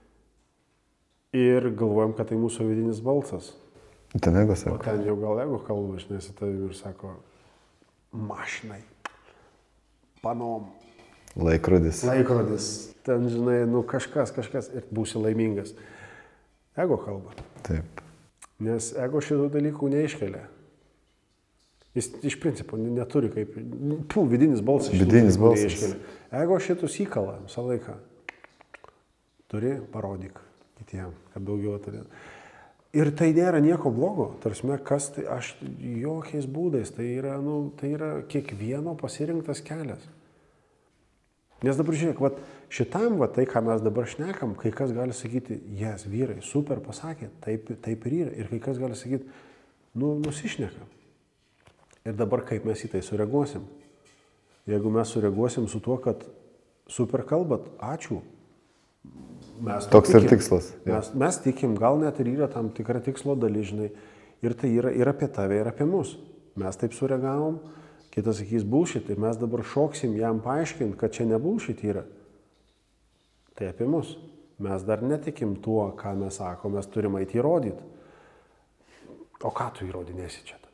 ir galvojam, kad tai mūsų vidinis balsas. Ten ego sako. O ten jau gal ego kalba, žinai, su tavim ir sako, mašinai, panom. Laikrodis. Laikrodis, ten, žinai, nu kažkas, kažkas ir būsi laimingas. Ego kalba. Taip. Nes ego šitų dalykų neiškelia. Jis iš principo neturi kaip, pū, vidinis balsas. Vidinis balsas. Neiškelia. Ego šitus įkala visą laiką. Turi, parodyk kitiem, kad daugiau turi. Ir tai nėra nieko blogo. Tarsi, kas tai, aš jokiais būdais, tai yra, nu, tai yra kiekvieno pasirinktas kelias. Nes dabar žiūrėk, vat, šitam, vat, tai, ką mes dabar šnekam, kai kas gali sakyti, jes, vyrai, super pasakė, taip, taip ir yra. Ir kai kas gali sakyti, nu, nusišnekam. Ir dabar kaip mes į tai sureaguosim. Jeigu mes sureaguosim su tuo, kad super kalbat, ačiū. Mes Toks tikim. ir tikslas. Mes, mes tikim, gal net ir yra tam tikra tikslo dalis, žinai. Ir tai yra ir apie tave, ir apie mus. Mes taip sureagavom, kitas sakys bullshit ir mes dabar šoksim jam paaiškinti, kad čia ne bullshit yra. Tai apie mus. Mes dar netikim tuo, ką mes sakom, mes turim eiti įrodyti. O ką tu įrodinėsi čia tada?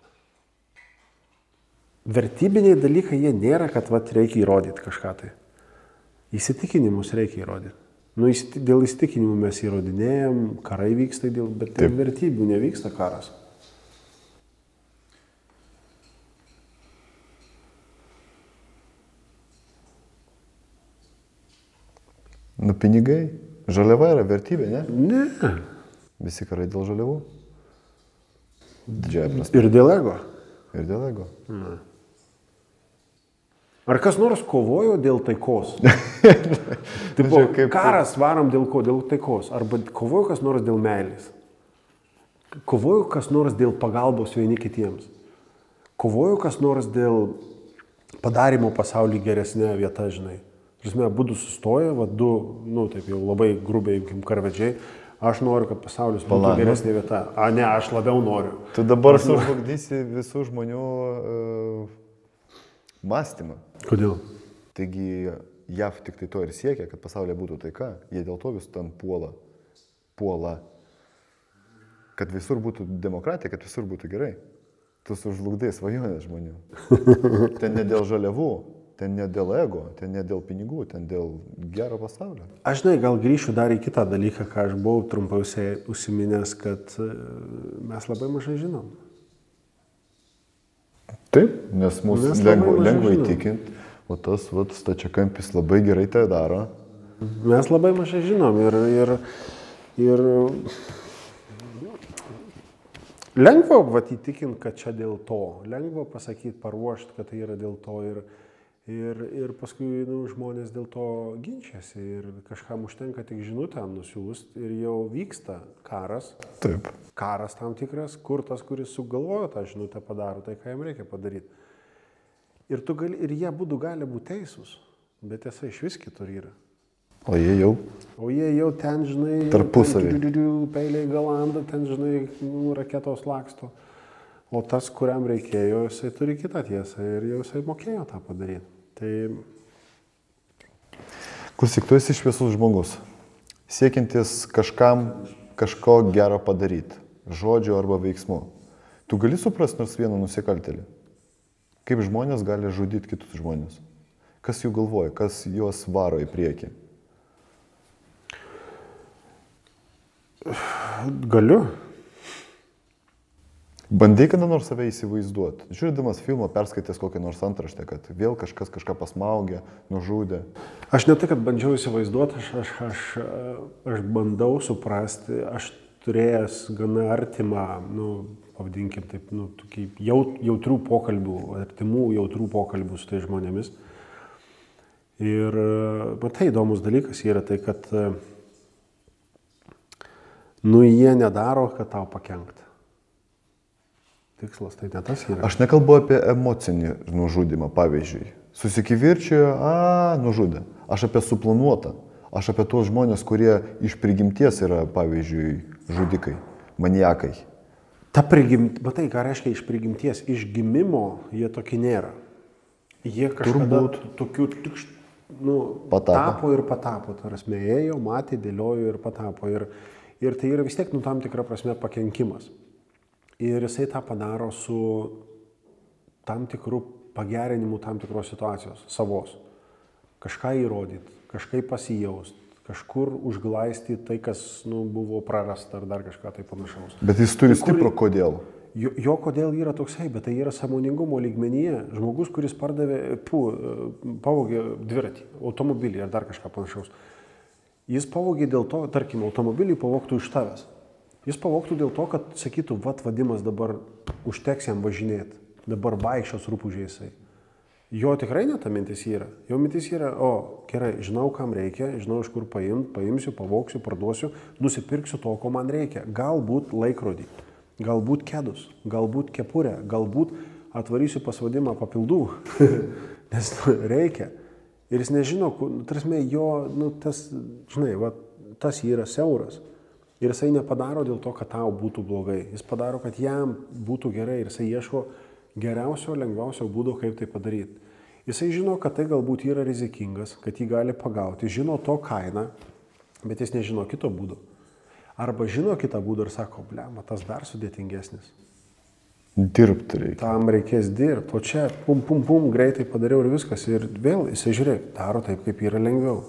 Vertybiniai dalykai, jie nėra, kad vat, reikia įrodyti kažką tai. Įsitikinimus reikia įrodyti. Nu, dėl įsitikinimų mes įrodinėjom, karai vyksta, dėl, bet dėl Taip. vertybių nevyksta karas. Nu, pinigai, žaliava yra vertybė, ne? Ne. Visi karai dėl žaliavų. Didžiąją prasme. Ir dėl ego. Ir dėl ego. Na. Ar kas nors kovojo dėl taikos? Tipo, karas varom dėl ko? Dėl taikos. Arba kovojo kas nors dėl meilės? Kovojo kas nors dėl pagalbos vieni kitiems? Kovojo kas nors dėl padarimo pasaulį geresnė vieta, žinai? Žinai, abudu sustoja, va, du, nu, taip jau labai grubiai, kaip karvedžiai, aš noriu, kad pasaulis būtų geresnė vieta. A, ne, aš labiau noriu. Tu dabar sužlugdysi visų žmonių uh, mąstymą. Kodėl? Taigi J A V tik tai to ir siekia, kad pasaulyje būtų taika. Jie dėl to vis ten puola. Puola. Kad visur būtų demokratija, kad visur būtų gerai. Tu sužlugdai svajonės žmonių. Ten ne dėl žaliavų, ten ne dėl ego, ten ne dėl pinigų, ten dėl gero pasaulio. Aš žinai, gal grįšiu dar į kitą dalyką, ką aš buvau trumpai užsiminęs, kad mes labai mažai žinom. Taip, nes mūsų lengva, lengva įtikinti, o tas vat, stačiakampis labai gerai tai daro. Mes labai mažai žinom ir, ir, ir lengva vat, įtikinti, kad čia dėl to, lengva pasakyti, paruošti, kad tai yra dėl to ir, ir, ir paskui nu, žmonės dėl to ginčiasi ir kažkam užtenka tik žinutę nusiųsti ir jau vyksta karas. Taip. Karas tam tikras, kur tas, kuris sugalvojo tą žinutę padaro, tai ką jam reikia padaryti. Ir, tu gali, ir jie būtų gali būti teisūs, bet tiesa iš vis kitur yra. O jie jau? O jie jau ten, žinai, tarpusavį. Peiliai galanda, ten, žinai, nu, raketos laksto. O tas, kuriam reikėjo, jisai turi kitą tiesą ir jau jisai mokėjo tą padaryti. Tai... Klausyk, tu esi šviesus žmogus, siekiantis kažkam kažko gero padaryti, žodžiu arba veiksmu. Tu gali suprasti nors vieną nusikaltėlį? Kaip žmonės gali žudyti kitus žmonės? Kas jų galvoja, kas juos varo į priekį? Galiu. Bandai kada nors save įsivaizduoti. Žiūrėdamas filmą, perskaitęs kokią nors antraštę, kad vėl kažkas kažką pasmaugė, nužudė. Aš ne tai, kad bandžiau įsivaizduoti, aš, aš, aš, aš bandau suprasti, aš turėjęs gana artimą, nu, pavadinkim taip, nu, jaut, jautrių pokalbių, artimų jautrių pokalbių su tai žmonėmis. Ir matai, įdomus dalykas yra tai, kad nu, jie nedaro, kad tau pakenkti. Tikslas tai ne tas yra. Aš nekalbu apie emocinį nužudimą, pavyzdžiui. Susikivirčiojo, a, nužudė. Aš apie suplanuotą. Aš apie tuos žmonės, kurie iš prigimties yra, pavyzdžiui, žudikai, maniakai. Ta prigimtis, matai, ką reiškia iš prigimties, iš gimimo jie tokie nėra. Jie kažkada tokių tik, nu, tapo ir patapo. Tarasme, ėjo, matė, dėliojo ir patapo. Ir, ir tai yra vis tiek, nu, tam tikra prasme pakenkimas. Ir jisai tą padaro su tam tikru pagerinimų tam tikros situacijos, savos. Kažką įrodyti, kažkaip pasijausti, kažkur užglaisti tai, kas nu, buvo prarasta ar dar kažką tai panašaus. Bet jis turi stiprų kodėl. Jo, jo kodėl yra toksai, bet tai yra sąmoningumo lygmenyje. Žmogus, kuris pardavė, pū, pavogė dviratį, automobilį ar dar kažką panašaus. Jis pavogė dėl to, tarkim, automobilį pavogtų iš tavęs. Jis pavogtų dėl to, kad sakytų, vat vadimas dabar užteks jam važinėti, dabar vaikščios rūpužiaisai. Jo tikrai ne ta mintis yra. Jo mintis yra, o gerai, žinau, kam reikia, žinau, iš kur paimti, paimsiu, pavoksiu, parduosiu, nusipirksiu to, ko man reikia. Galbūt laikrodį, galbūt kedus, galbūt kepurę, galbūt atvarysiu pas vadimą papildų, nes reikia. Ir jis nežino, tarsi jo, nu, tas, žinai, va, tas yra siauras. Ir jisai nepadaro dėl to, kad tau būtų blogai. Jis padaro, kad jam būtų gerai ir jisai ieško geriausio, lengviausio būdo, kaip tai padaryti. Jisai žino, kad tai galbūt yra rizikingas, kad jį gali pagauti, žino to kainą, bet jis nežino kito būdo. Arba žino kitą būdą ir sako, blema, tas dar sudėtingesnis. Dirbti reikia. Tam reikės dirbti, o čia pum, pum, pum, greitai padariau ir viskas. Ir vėl jisai žiūrėk, daro taip, kaip yra lengviau.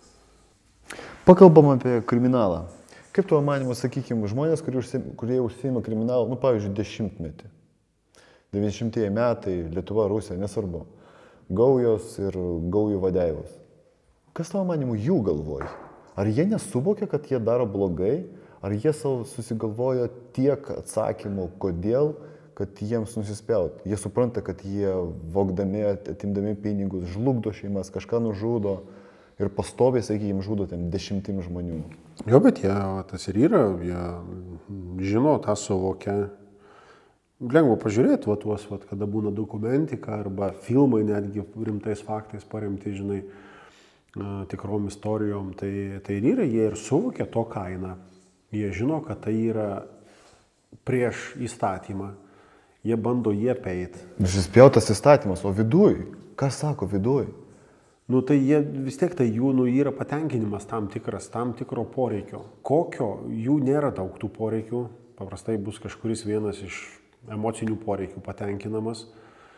Pakalbam apie kriminalą. Kaip tuo manimu, sakykime, žmonės, kurie užsiima, kurie užsiima kriminalą, nu, pavyzdžiui, dešimtmetį. devyniasdešimtieji metai, Lietuva, Rusija, nesvarbu. Gaujos ir gaujų vadeivos. Kas tavo manimu jų galvoja? Ar jie nesuvokia, kad jie daro blogai? Ar jie savo susigalvojo tiek atsakymų, kodėl, kad jiems nusispjaut? Jie supranta, kad jie vogdami, atimdami pinigus, žlugdo šeimas, kažką nužudo ir pastoviai, sakykime, žudo ten dešimtim žmonių. Jo, bet jie, tas ir yra, jie žino, tą suvokia. Lengva pažiūrėti, va, tuos, va, kada būna dokumentika arba filmai netgi rimtais faktais paremti, žinai, tikrom istorijom, tai, tai ir yra, jie ir suvokia to kainą. Jie žino, kad tai yra prieš įstatymą. Jie bando jį apeiti. Nusispjautas įstatymas, o viduj? Kas sako viduj? Nu, tai jie vis tiek tai jų nu, yra patenkinimas tam tikras, tam tikro poreikio. Kokio? Jų nėra daug tų poreikių. Paprastai bus kažkuris vienas iš emocinių poreikių patenkinamas,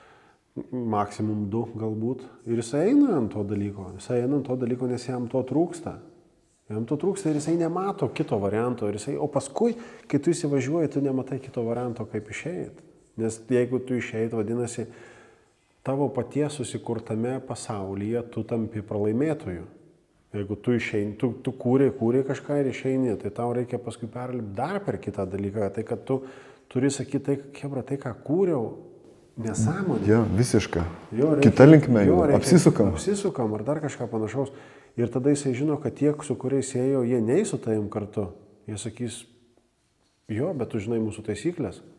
maksimum du galbūt. Ir jisai eina ant to dalyko. Jisai eina ant to dalyko, nes jam to trūksta. Jam to trūksta ir jisai nemato kito varianto. Ir jisai, o paskui, kai tu įsivažiuoji, tu nematai kito varianto, kaip išeit. Nes jeigu tu išeit, vadinasi, tavo paties susikurtame pasaulyje tu tampi pralaimėtoju. Jeigu tu išeini, tu, tu kūrė, kūrė kažką ir išeini, tai tau reikia paskui perlipti dar per kitą dalyką. Tai kad tu turi sakyti, tai, kebra, tai ką kūriau, nesąmonė. Jo, visiška. Jo, reikia, kita linkme, jo, reikia, apsisukam. Apsisukam ar dar kažką panašaus. Ir tada jisai žino, kad tie, su kuriais ėjo, jie neis su tavim kartu. Jie sakys, jo, bet tu žinai mūsų taisyklės.